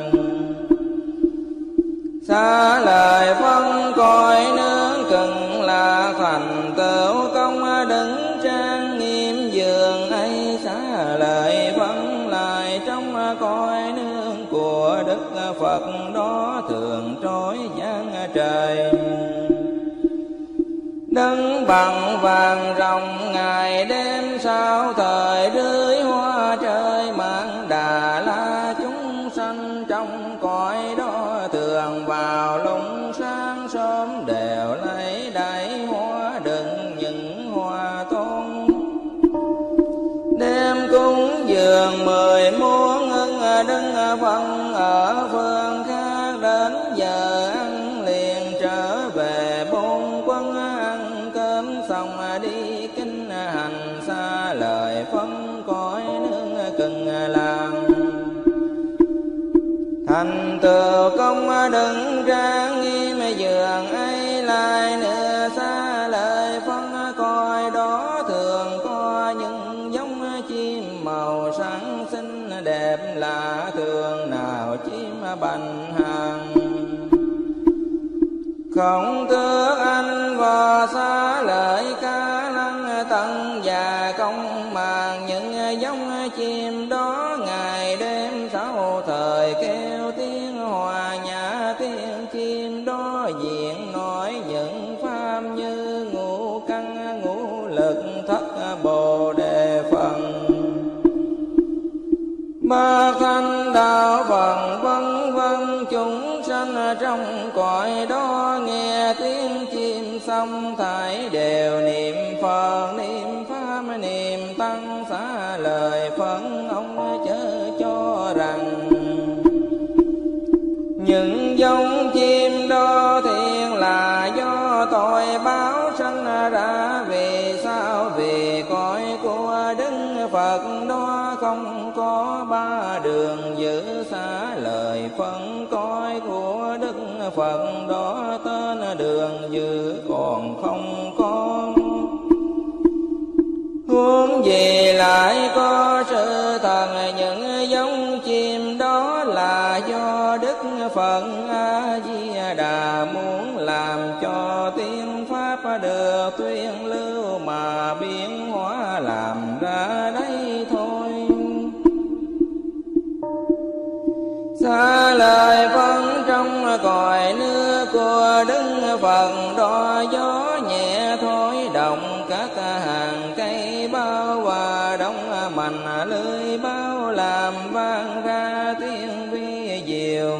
xa lời phân cõi nước Cần là thành tựu công đứng trang nghiêm giường ấy xa lời phân lại trong cõi nước của Đức Phật đó thường trói giang trời đứng bằng vàng rồng ngày đêm sao thời rưới hoa trời mang Đà La chúng sanh trong cõi đó thường vào lúc sáng sớm đều lấy đáy hoa đựng những hoa tôn đêm cúng dường mười muôn ưng đứng phân ở phương khác đến giờ ăn liền trở về bốn quân ăn cơm xong đi kinh hành xa lời phân cõi nước Cần Lãng thành tựu công đứng trang nghiêm giường ấy lại nữa xa lời phân cõi đó thường có những giống chim màu sáng xinh đẹp lạ thường nào chim bành hàng không tước anh và xa lời ca lăng tận và công giống chim đó, ngày đêm sáu thời kêu tiếng hòa nhã, tiếng chim đó diện nói những pháp như ngũ căn ngũ lực thất bồ đề phần, ba thanh đạo phần vân vân. Chúng sanh trong cõi đó nghe tiếng chim xong thảy đều niệm Phật, niệm pháp, niệm tăng, xá lời phân. Ông chớ cho rằng những giống chim đó thiện là do tội báo sanh ra. Vì sao? Vì cõi của Đức Phật đó không có ba đường giữ xá lời phân. Cõi của Đức Phật đó tên đường giữ còn không có. Huống gì lại có sự thần, những giống chim đó là do Đức Phật A Di Đà muốn làm cho tiếng pháp được tuyên lưu mà biến hóa làm ra đây thôi. Xá lời phân trong cõi nước của Đức Phật đó, gió nhẹ thổi động các hàng cây bao và đóng mành lưới bao, làm vang ra tiếng vi diệu.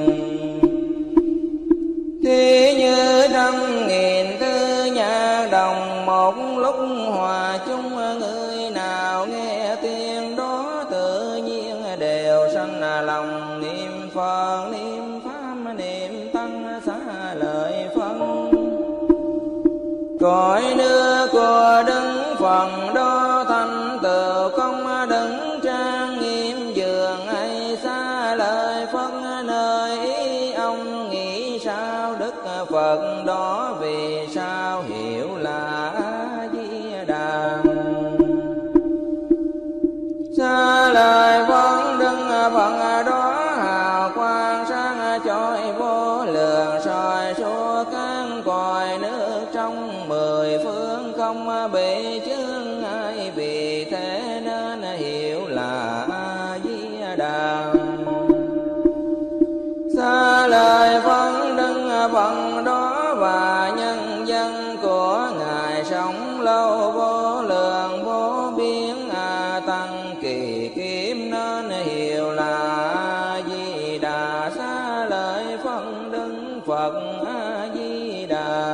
Thì như trăm nghìn tư nhạc đồng một lúc hòa chung, người nào nghe tiếng đó tự nhiên đều sanh lòng niệm Phật, niệm pháp, niệm tăng, xá lợi phân. Cõi nước của Đức Phật đó thành tựu công đứng trang nghiêm giường ấy, xá lợi phân nơi ý ông nghĩ sao? Đức Phật đó vì sao hiểu là A Di Đà. Xá lợi phân Đức Phật đó hào quang sáng chói vô lượng, soi suốt các cõi nước trong mười phương không bị chướng ngại. Vì thế nên hiểu là A Di Đà. Xá lợi phân Đức Phật đó và nhân dân của ngài sống lâu vô lượng vô biên, a tăng kỳ kiếm nên hiểu là A Di Đà. Xá lợi phân Đức Phật A Di Đà.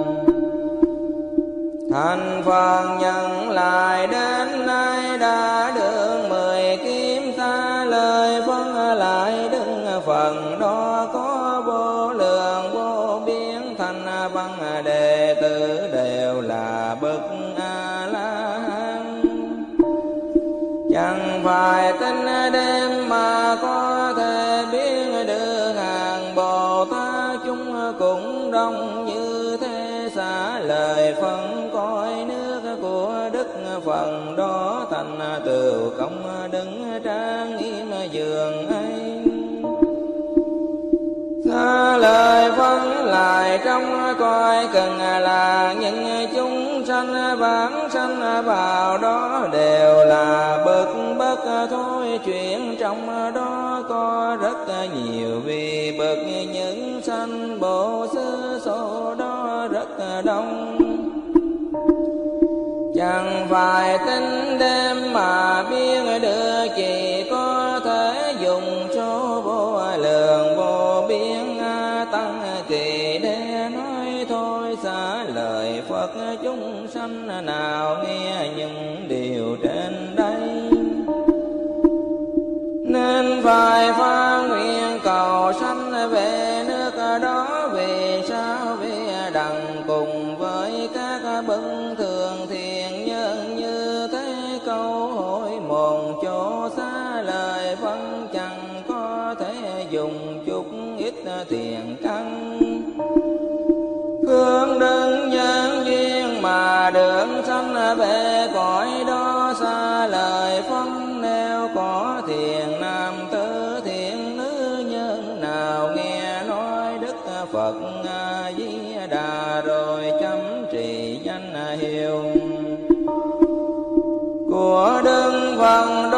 Thành Phật nhận lại đến nay đã được mười kiếm, xá lợi phân lại Đức Phật đó có vô lượng vô biên, thành văn đệ tử đều là bậc A La Hán. Chẳng phải tính đêm mà có thể biết được hàng Bồ Tát chúng cũng đông như thế. Xá lời phân cõi nước của Đức Phật đó thành tựu công đứng trang nghiêm giường ấy. Xá lợi phân lại trong cõi cần là những chúng sanh vãng sanh vào đó đều là bậc bất thôi. Chuyện trong đó có rất nhiều, vì bậc những sanh bộ xứ số đó rất đông. Chẳng phải tính đêm mà biết được, chỉ có thể dùng số vô lượng vô biên a tăng kỳ để nói thôi. Xá lời Phật chúng sanh nào nghe những điều trên đây, nên phải phát nguyện cầu sanh về nước đó. Vì sao? Vì đặng cùng với các bậc thường thiện nhân như thế câu hỏi một chỗ. Xá lời phân chẳng có thể dùng chút ít tiền căn, phương đơn nhân duyên mà được sanh về cõi đó. Xá lời phân nếu có thiện nam tử thiện nữ nhân nào nghe nói Đức Phật A Di Đà rồi chấm trì danh hiệu của Đức Phật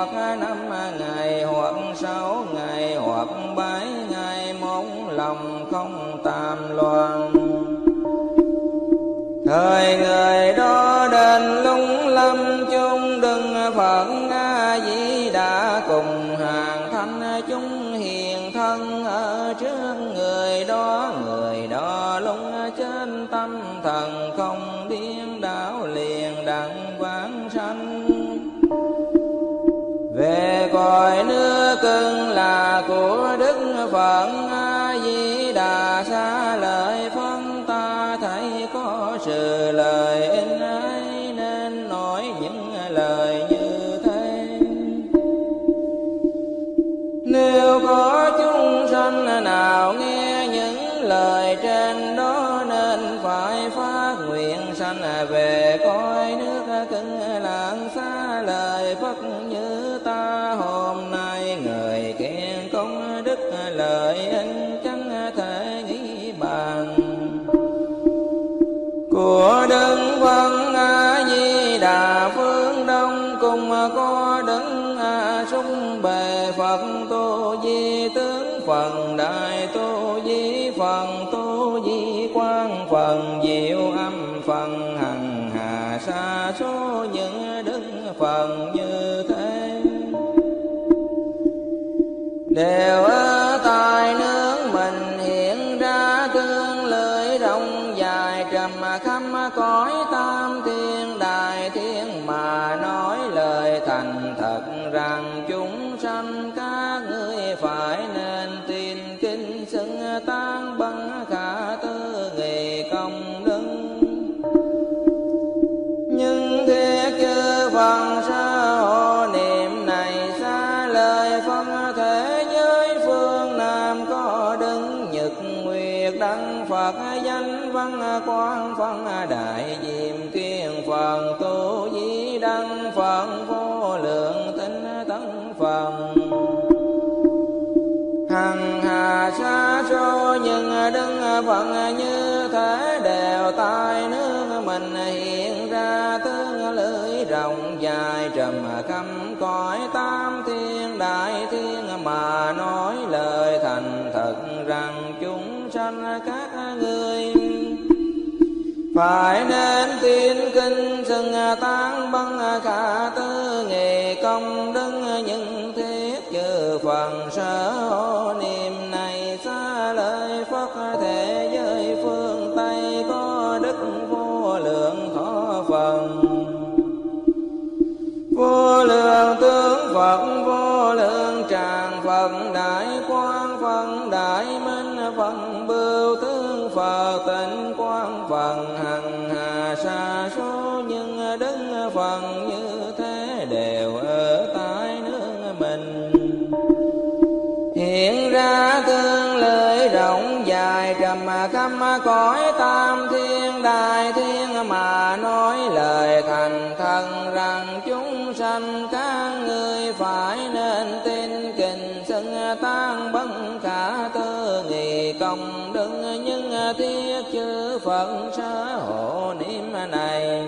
hoặc năm ngày, hoặc sáu ngày, hoặc bảy ngày, một lòng không tam loan. Thời người đó đến lung lâm chung đừng Phật A Di Đà cùng hàng thanh chúng hiền thân ở trước người đó. Người đó lung trên tâm thần không điên đảo liền đặng vãng sanh. Về cõi nước cưng là của Đức Phật A Di Đà, xa lời phân ta thấy có sự lời in ấy nên nói những lời như thế. Nếu có chúng sanh nào nghe những lời trên đó nên phải phát nguyện sanh về cõi nước cưng lạng, xa lời Phật như ta hôm nay. Người khen công đức lợi ích chẳng thể nghĩ bàn của Đức Phật A Di Đà. Phương Đông cùng có Đức A Sung Bề Phật Tu Di Tướng, phần Đại Tu Di, phần Tu Di Quang, phần Diệu Âm, phần Hằng Hà sa số những đức phần như thế. Đều ở tại nước mình hiện ra tương lưỡi rộng dài, trầm khắp cõi tam thiên đại thiên mà nói lời thành thật rằng chúng sanh các ngươi phải nên tin kinh xưng tán băng khả tư nghị công đức. Nhưng thiết chư Phật sa hộ niệm này xa lời phân thế giới phương Nam có đứng nhật nguyệt đăng Phật danh văn quang phân đại diệm kiên phần Tu Di đăng phần vô lượng tinh tấn phần hằng hà sa số nhưng đứng Phật như thế. Đều tại nước mình hiện ra tương lưỡi rộng dài, trầm khắp cõi tam thiên đại thiên mà nói lời thành thật rằng chúng sanh các ngươi phải nên tin kinh xưng tán băng khả tư nghị công đức. những thiết chư phần sở hộ niệm này xa lời Phật thế giới phương Tây có đức vô lượng thọ phần, vô lượng tướng Phật, vô lượng tràng Phật, đại quang Phật, đại minh Phật, bưu tướng Phật, tịnh quang Phật, hằng hà sa số những đức Phật như thế đều ở tại nước mình. Hiện ra tương lưỡi rộng dài, trầm khắp cõi tam thiên đại thiên mà nói lời thành thần rằng chúng sanh các ngươi phải nên tin kinh xưng tán bấn khả tư nghị công đức. Nhưng thiết chư Phật sở hộ niệm này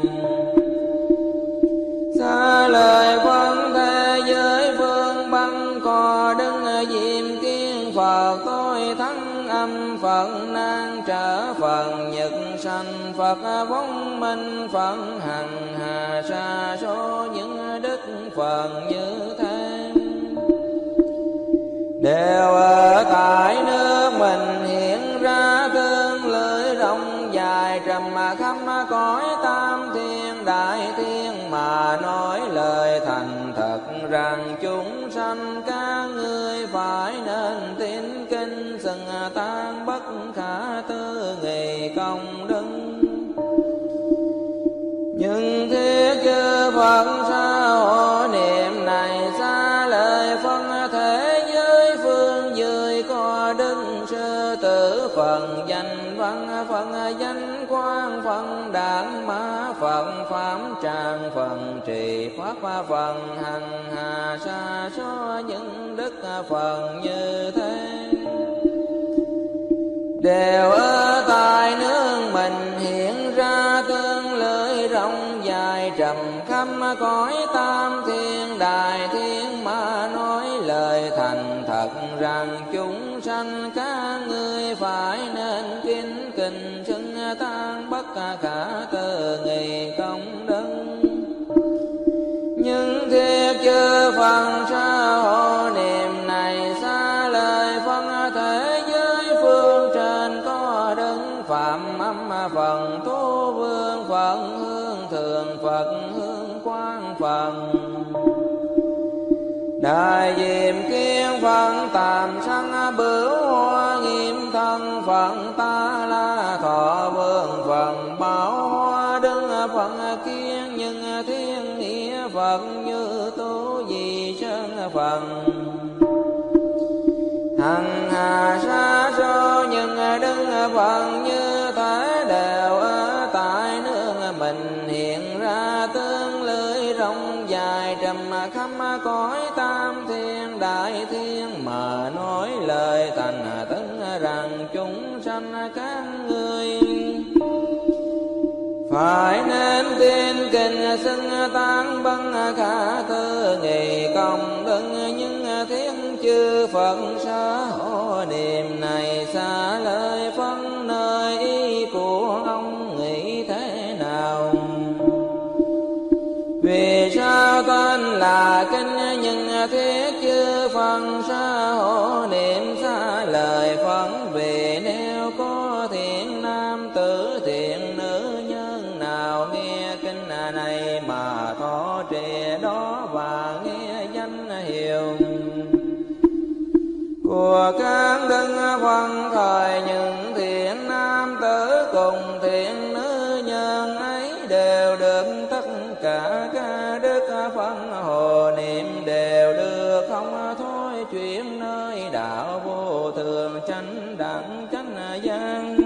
xa lời phân thế giới phương băng có đức diệm kiên Phật, tôi thắng âm Phật, nan trở Phật, nhật sanh Phật, vong minh Phật, hằng hà sa số những đức Phật như thế. Đều ở tại nước mình hiện ra tương lưỡi rộng dài, trầm khắp cõi tam thiên đại thiên mà nói lời thành thật rằng chúng sanh các ngươi phải nên tin kinh xưng tán bất khả tư nghị công đức. Nhưng thiết chư Phật sa hộ niệm này xa lời phân thế giới phương dưới có đức sư tử phần danh văn phần danh quang phần đản mã phần pháp tràng phần trì pháp phần hằng hà sa số những đức phần như thế. Đều ở tại nước mình hiện ra tương lưỡi rộng dài, trầm khắp cõi tam thiên đại thiên rằng chúng sanh các ngươi phải nên kính kình xưng tán bất khả tư nghị công đức. Nhưng thiết chư Phật sa hộ niệm này xa lời phân thế giới phương trên có đứng phạm âm phần tu vương Phật hương thường Phật hương quang Phật. Đại diệm kiên Phật tạm sanh bửu hoa nghiêm thân Phật ta la thọ vương Phật bảo hoa đứng Phật kiên nhưng thiên nghĩa Phật như tu di sơn Phật. Hằng hà sa số nhưng đứng Phật như thế đều ở tại nước mình hiện ra tương lưới rộng dài trầm khắp cõi tam thiên đại thiên mà nói lời thành tấn rằng chúng sanh các ngươi phải nên tin kinh xưng tán băng khả tư nghị công đức. Nhưng thiên chư Phật sa hộ niệm này xa lời phân nơi ý của ông nghĩ thế nào? Vì sao tên là kinh nhưng thiết chư Phật sa hộ niệm xa lời phân? Vì nếu có thiện nam tử thiện nữ nhân nào nghe kinh này mà thọ trì đó và nghe danh hiệu của các đức Phật thời, những thiện nam tử cùng thiện nữ nhân ấy đều được tất cả các đức Phật hộ niệm, đều được không thôi chuyển nơi đạo vô thường chánh đẳng chánh giác.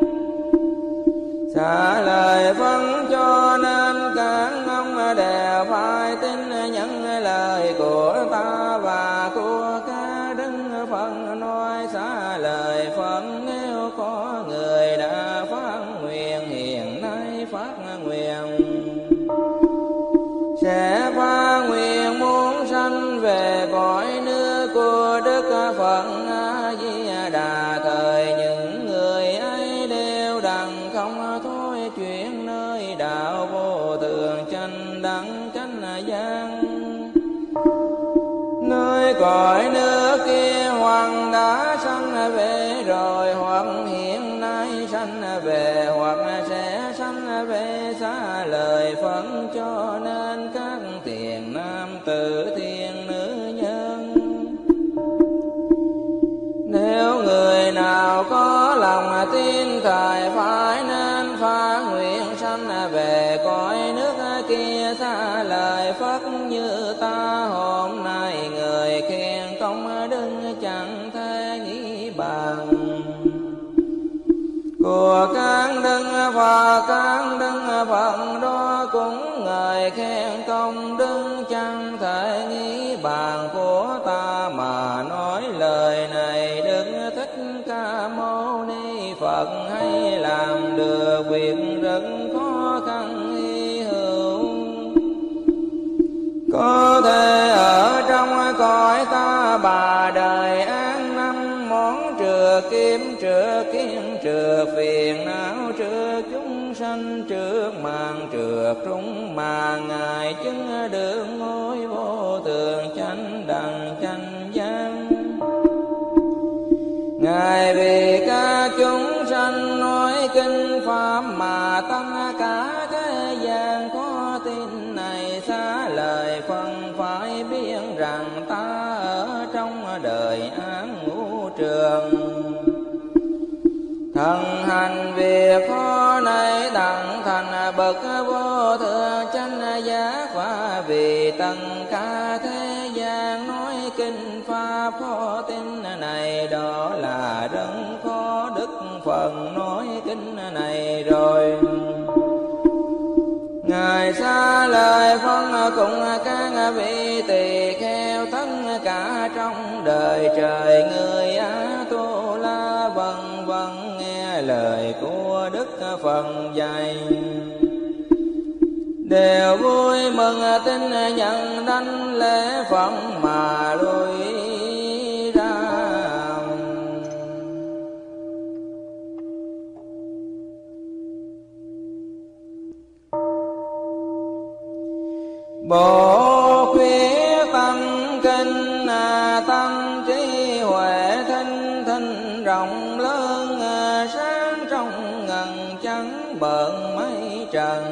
Xả lời phân cho nên các ông đều phải tin nhận lời của ta và của các đức Phật nói. Xả lời Phật nếu có người đã phát nguyện hiện nay phát nguyện sẽ phát nguyện muốn sanh về cõi nước của Đức Phật A Di Đà. Thời những người ấy đều đặng không thôi chuyển nơi đạo vô thường chánh đẳng chánh giác. Nơi cõi nước kia hoặc đã sanh về rồi, hoặc hiện nay sanh về, hoặc sẽ sanh về. Xá lời Phật cho nên các thiện nam tử thiện nữ nhân, nếu người nào có lòng tin thời phải nên phát nguyện sanh về cõi nước kia. Xá lời Phật như ta hôm nay người khen công đức chẳng thể nghĩ bằng của các đức Phật. Các đức Phật đó cũng người khen công đức chẳng thể nghĩ bàn của ta mà nói lời này. Đức Thích Ca Mâu Ni Phật hay làm được việc rất khó khăn hy hữu, có thể ở trong cõi ta bà đời an năm món trừ kiếm trừ kiến trừ phiền não trừ chúng sanh trước màn trừ trung mà ngài chứng được ngôi vô thường chánh đẳng chánh giác. Ngài vì các chúng sanh nói kinh pháp mà tâm cả thế gian có tin này. Xá lời phân phải biết rằng ta ở trong đời án ngũ trường, thần hành việc khó này đặng thành bậc vô thượng chánh giác. Và vì tất cả thế gian nói kinh pháp khó tin này, đó là rất khó. Đức Phật nói kinh này rồi, ngài xá lời phân cùng các vị tỳ kheo tất cả trong đời trời người Á Tu La vân vân nghe lời của Đức Phật dạy, đều vui mừng tin nhận đảnh lễ Phật mà lui ra Bổ khuyết tâm kinh, tâm trí huệ thinh thinh rộng lớn, sáng trong ngần trắng bợn mây trần.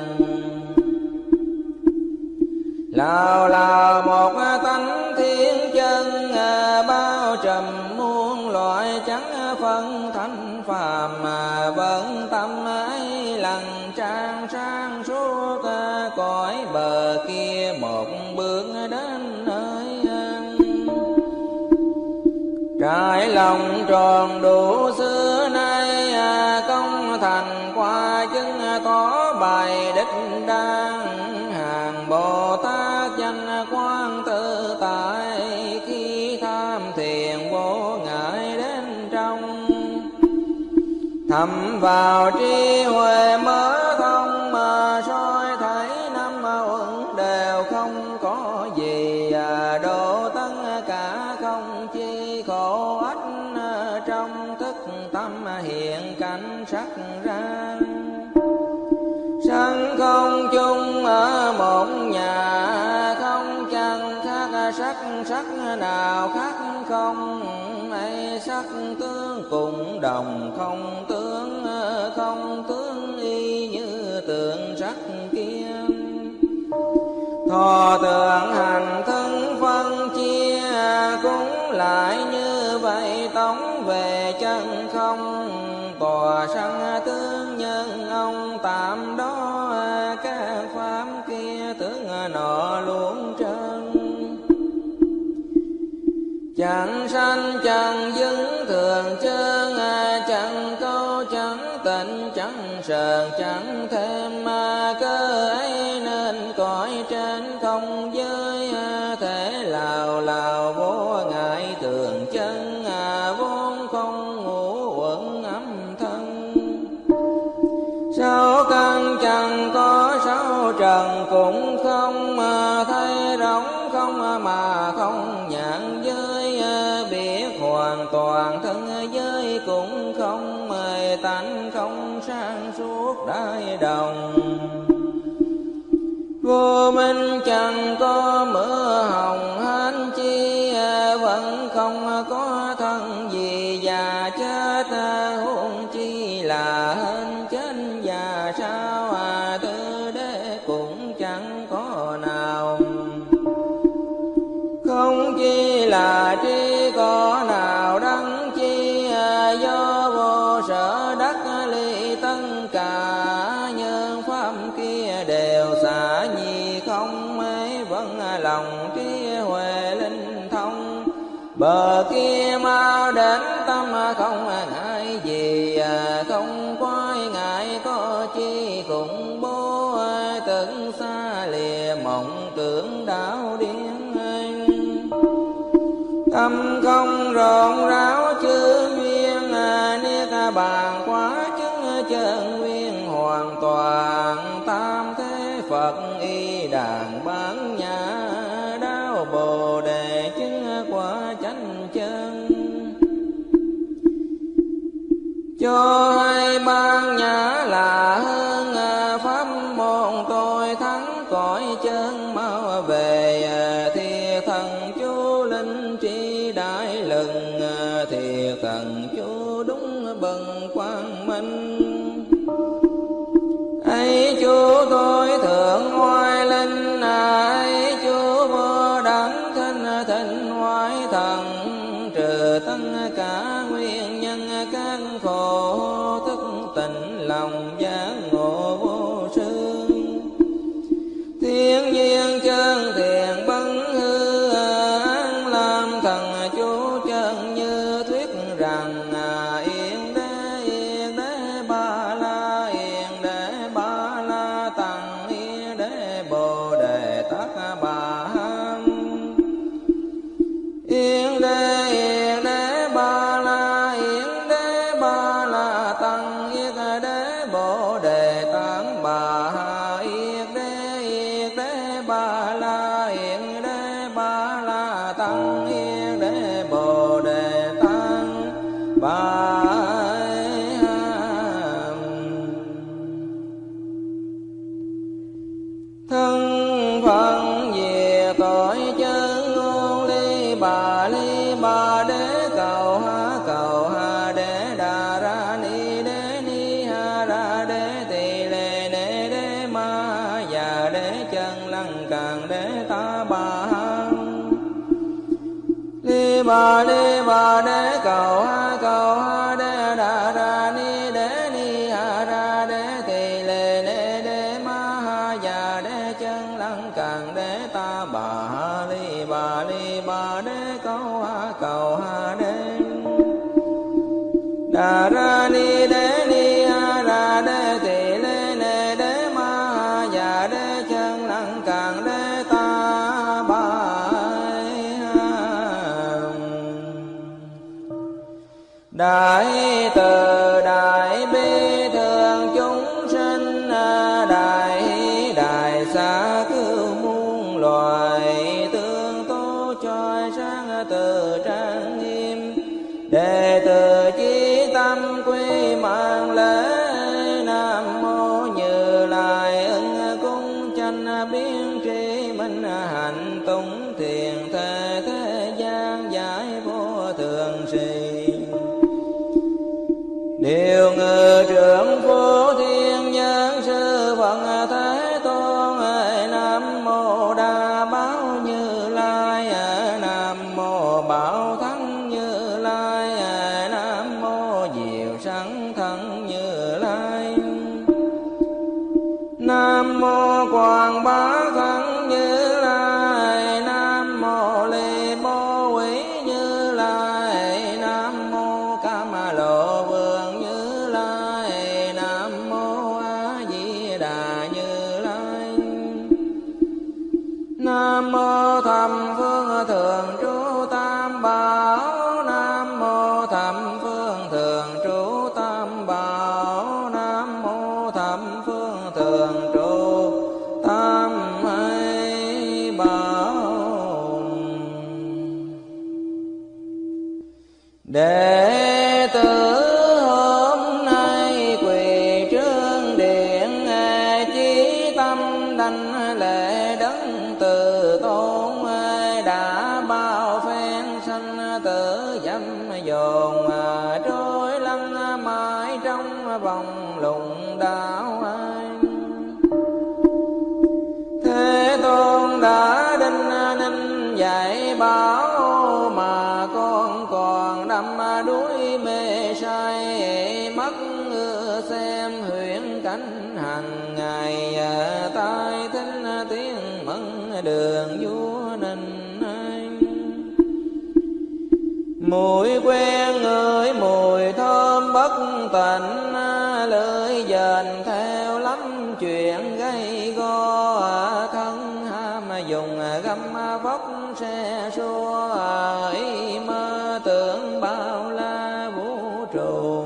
Lào lào một tánh thiên chân, bao trùm muôn loại chẳng phân thanh phàm, mà vẫn tâm ấy lặng trang sang suốt, cõi bờ kia một bước đến nơi an. Trải lòng tròn đủ xưa nay, công thành qua chứng tỏ bài đích đang. Hàng Bồ Tát danh quang tự tại, khi tham thiền vô ngại đến trong. Thầm vào trí huệ mở thông, mà soi thấy năm uẩn đều không có gì. Độ tất cả không chi khổ ách, trong thức tâm hiện cảnh sắc ra. Sanh không chung ở một nhà, không chẳng khác sắc, sắc nào khác không. Ấy sắc tướng cùng đồng, không tướng không tướng y như tượng sắc kia. Thọ tượng hành thân phân chia, cũng lại như vậy tống về chân không. Tòa sanh tướng nhân ông tạm đó, các pháp kia tướng nọ luôn trơn. Chẳng sanh chẳng dứng thường chân, chẳng câu chẳng tịnh chẳng sờn chẳng thêm. Cơ ấy nên cõi trên không giới, thể lào lào vô ngại thường chân. Vốn không ngũ uẩn âm thân, sáu căn chẳng có sáu trần cũng không. Thấy rỗng không mà không nhãn giới, biết hoàn toàn thân giới cũng không. Tánh không sang suốt đại đồng, vô minh chẳng có mưa hồng hán chi. Vẫn không có thân gì già chết, huống chi là hên chết già sao. Tư đế cũng chẳng có nào, không chi là tri có nào đắng chi. Do vô sở đắc ly tất cả, nhân pháp kia đều xả nhi không. Ấy vẫn lòng trí huệ linh thông, bờ kia mau đến tâm không ngại gì. Không quái ngại có chi khủng bố, tưởng xa lìa mộng tưởng đảo điên. Tâm không rộn ráo chư duyên, niết bàn quá chứng chân nguyên hoàn toàn. Tam thế Phật y đàn bán nhã, đáo Bồ đề chứng quả chánh chân. Cho hai ban nhã là hơn, pháp môn tôi thắng cõi chân mau về. Thiệt thần chú linh trí đại lừng, thiệt thần chú đúng bần quang minh. Ấy chú tôi thượng oai linh, ấy chú vô đẳng thanh thịnh hoài thần. Trừ tất cả nguyên nhân các khổ, thức tỉnh lòng giác ngộ vô sư. Thiên nhiên chân thiện bấn hư, an làm thần chú chân như thuyết rằng. Yên đế yên đế ba la, yên đế ba la tăng, yên đế bồ đề tát bà ham. Yên đế yên đế ba la, yên đế ba la tăng, yên đế bồ bà ni bà đế cầu ha cầu ha đế đà ra ni đế ni ha ra đế tỳ lê lê đế ma ha già đế chân lăng càng đế ta bà ha li bà li bà đế cầu ha cầu ha đế đà ra ni đế ni ha ra đế tỳ lê lê đế ma ha già đế chân lăng càng đế ta bà đại từ đại bi thường chúng sinh đại đại xa cứu muôn loài tương tố choi sáng từ trang nghiêm đệ tử chí tâm quy mạng lễ nam mô Như Lai ưng cung chánh biến tri minh hạnh tùng thiền thế thế gian giải vô thường sĩ điều ngự trưởng phổ thiên nhân sư Phật Thế Tôn ơi nam mô Đa Bảo Như Lai nam mô Bảo Thắng Như Lai nam mô Diệu Sẵn Thân Như Lai nam mô Quảng Bá Thân Như Lai nam mô Ly Bố Quý Như Lai nam mô Cam Lộ Vương Như Lai nam mô A Di Đà Như Lai nam mô Thầm Phương Thường Trú Tam Bảo nam mô Thầm Phương Thường Trú Tam Bảo nam mô Thầm Phương Thường Trú Tam Bảo đệ tử hôm nay quỳ trước điện chí tâm đảnh lễ đấng từ tôn đã bao phen sanh tử dâm dồn trôi lăn mãi trong vòng lùng đạo Thế Tôn đã đinh ninh dạy bảo mà con còn đắm đuối mê say mắt xem huyễn cảnh hàng ngày tai thính tiếng mẫn đường vua ninh mùi quen người mùi thơm bất tịnh lưỡi dền theo lắm chuyện gây go thân ham dùng găm vóc xe xua ý mơ tưởng bao la vũ trụ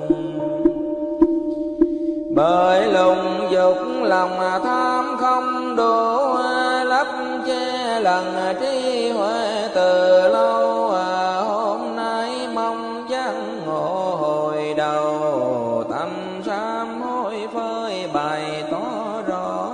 bởi lùng dục lòng tham không đủ lấp che lần trí huệ từ lâu hôm nay mong giác ngộ hồi đầu tâm sám hối phơi bày tỏ rõ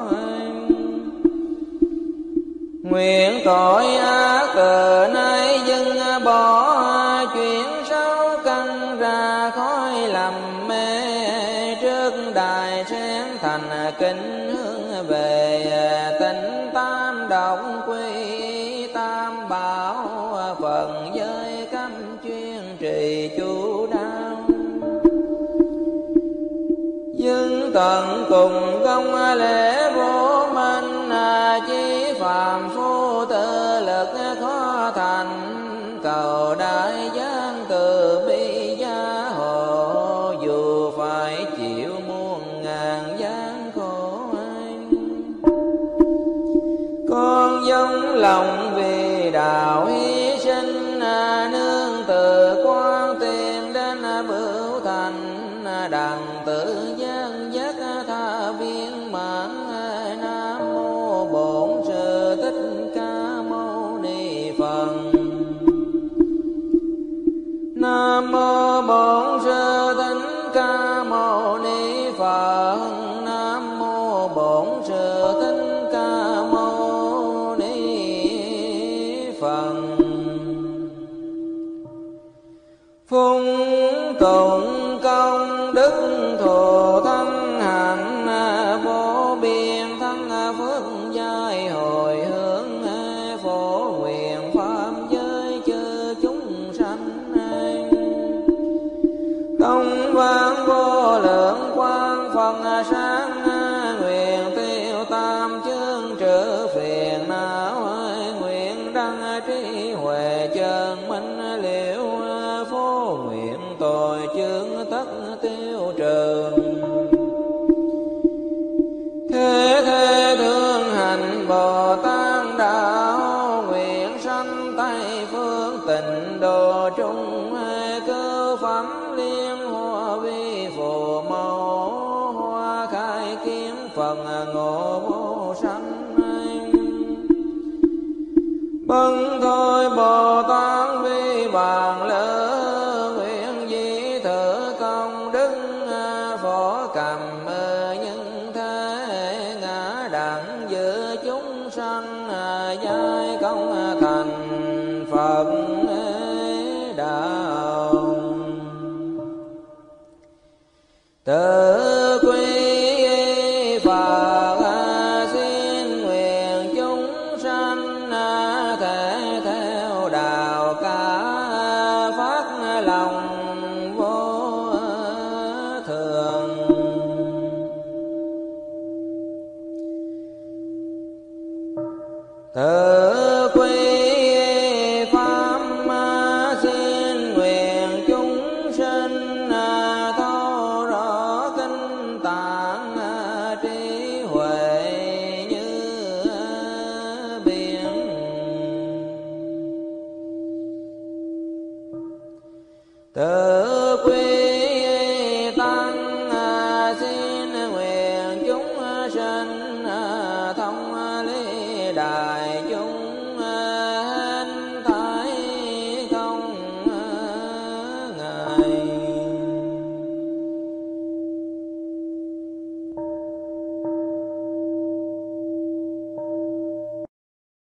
nguyện tội ác từ nay dừng bỏ chuyện xấu căn ra khói lầm mê trước đài sáng thành kính hướng về tịnh tam động quy tam bảo phần giới cấm chuyên trì chú đáo dưng tận cùng công lễ vô minh chí phàm phu tự lực khó thành cầu đại giang từ bi gia hộ dù phải chịu muôn ngàn gian khổ con dâng lòng vì đạo hy sinh nương từ quan tìm đến bửu thành đặng tự gian giác tha viên mãn nam mô Bổn Sư Thích Ca Mâu Ni Phật nam mô Bổn Sư Thích Ca Mâu Ni Phật nam mô Bổn Sư Thích Ca Mâu Ni Phật phung tụng công đức thù thân hạnh vô biên thân phước giai hồi hướng phổ nguyện pháp giới chư chúng sanh phần sáng nguyện tiêu tam chương trừ phiền não nguyện đăng trí huệ chân minh liễu phổ nguyện tội chướng tất tiêu trừ thế thế thương hành Bồ Tát đạo nguyện sanh Tây phương tịnh độ trung cứu phẩm liên hoa vi phù mẫu hoa khai kiếm phần ngộ vô sanh bần thôi Bồ Tát vi bàn lỡ nguyện di thử công đức phổ cầm nhân thế ngã đẳng giữa chúng sanh giai công thành Phật đạo tự quy Phật xin nguyện chúng sanh thể theo đạo cả phát lòng vô thường tự quy pháp xin nguyện chúng sinh thấu rõ kinh tạng trí huệ như biển tự quy tăng xin nguyện chúng sinh thông lý đại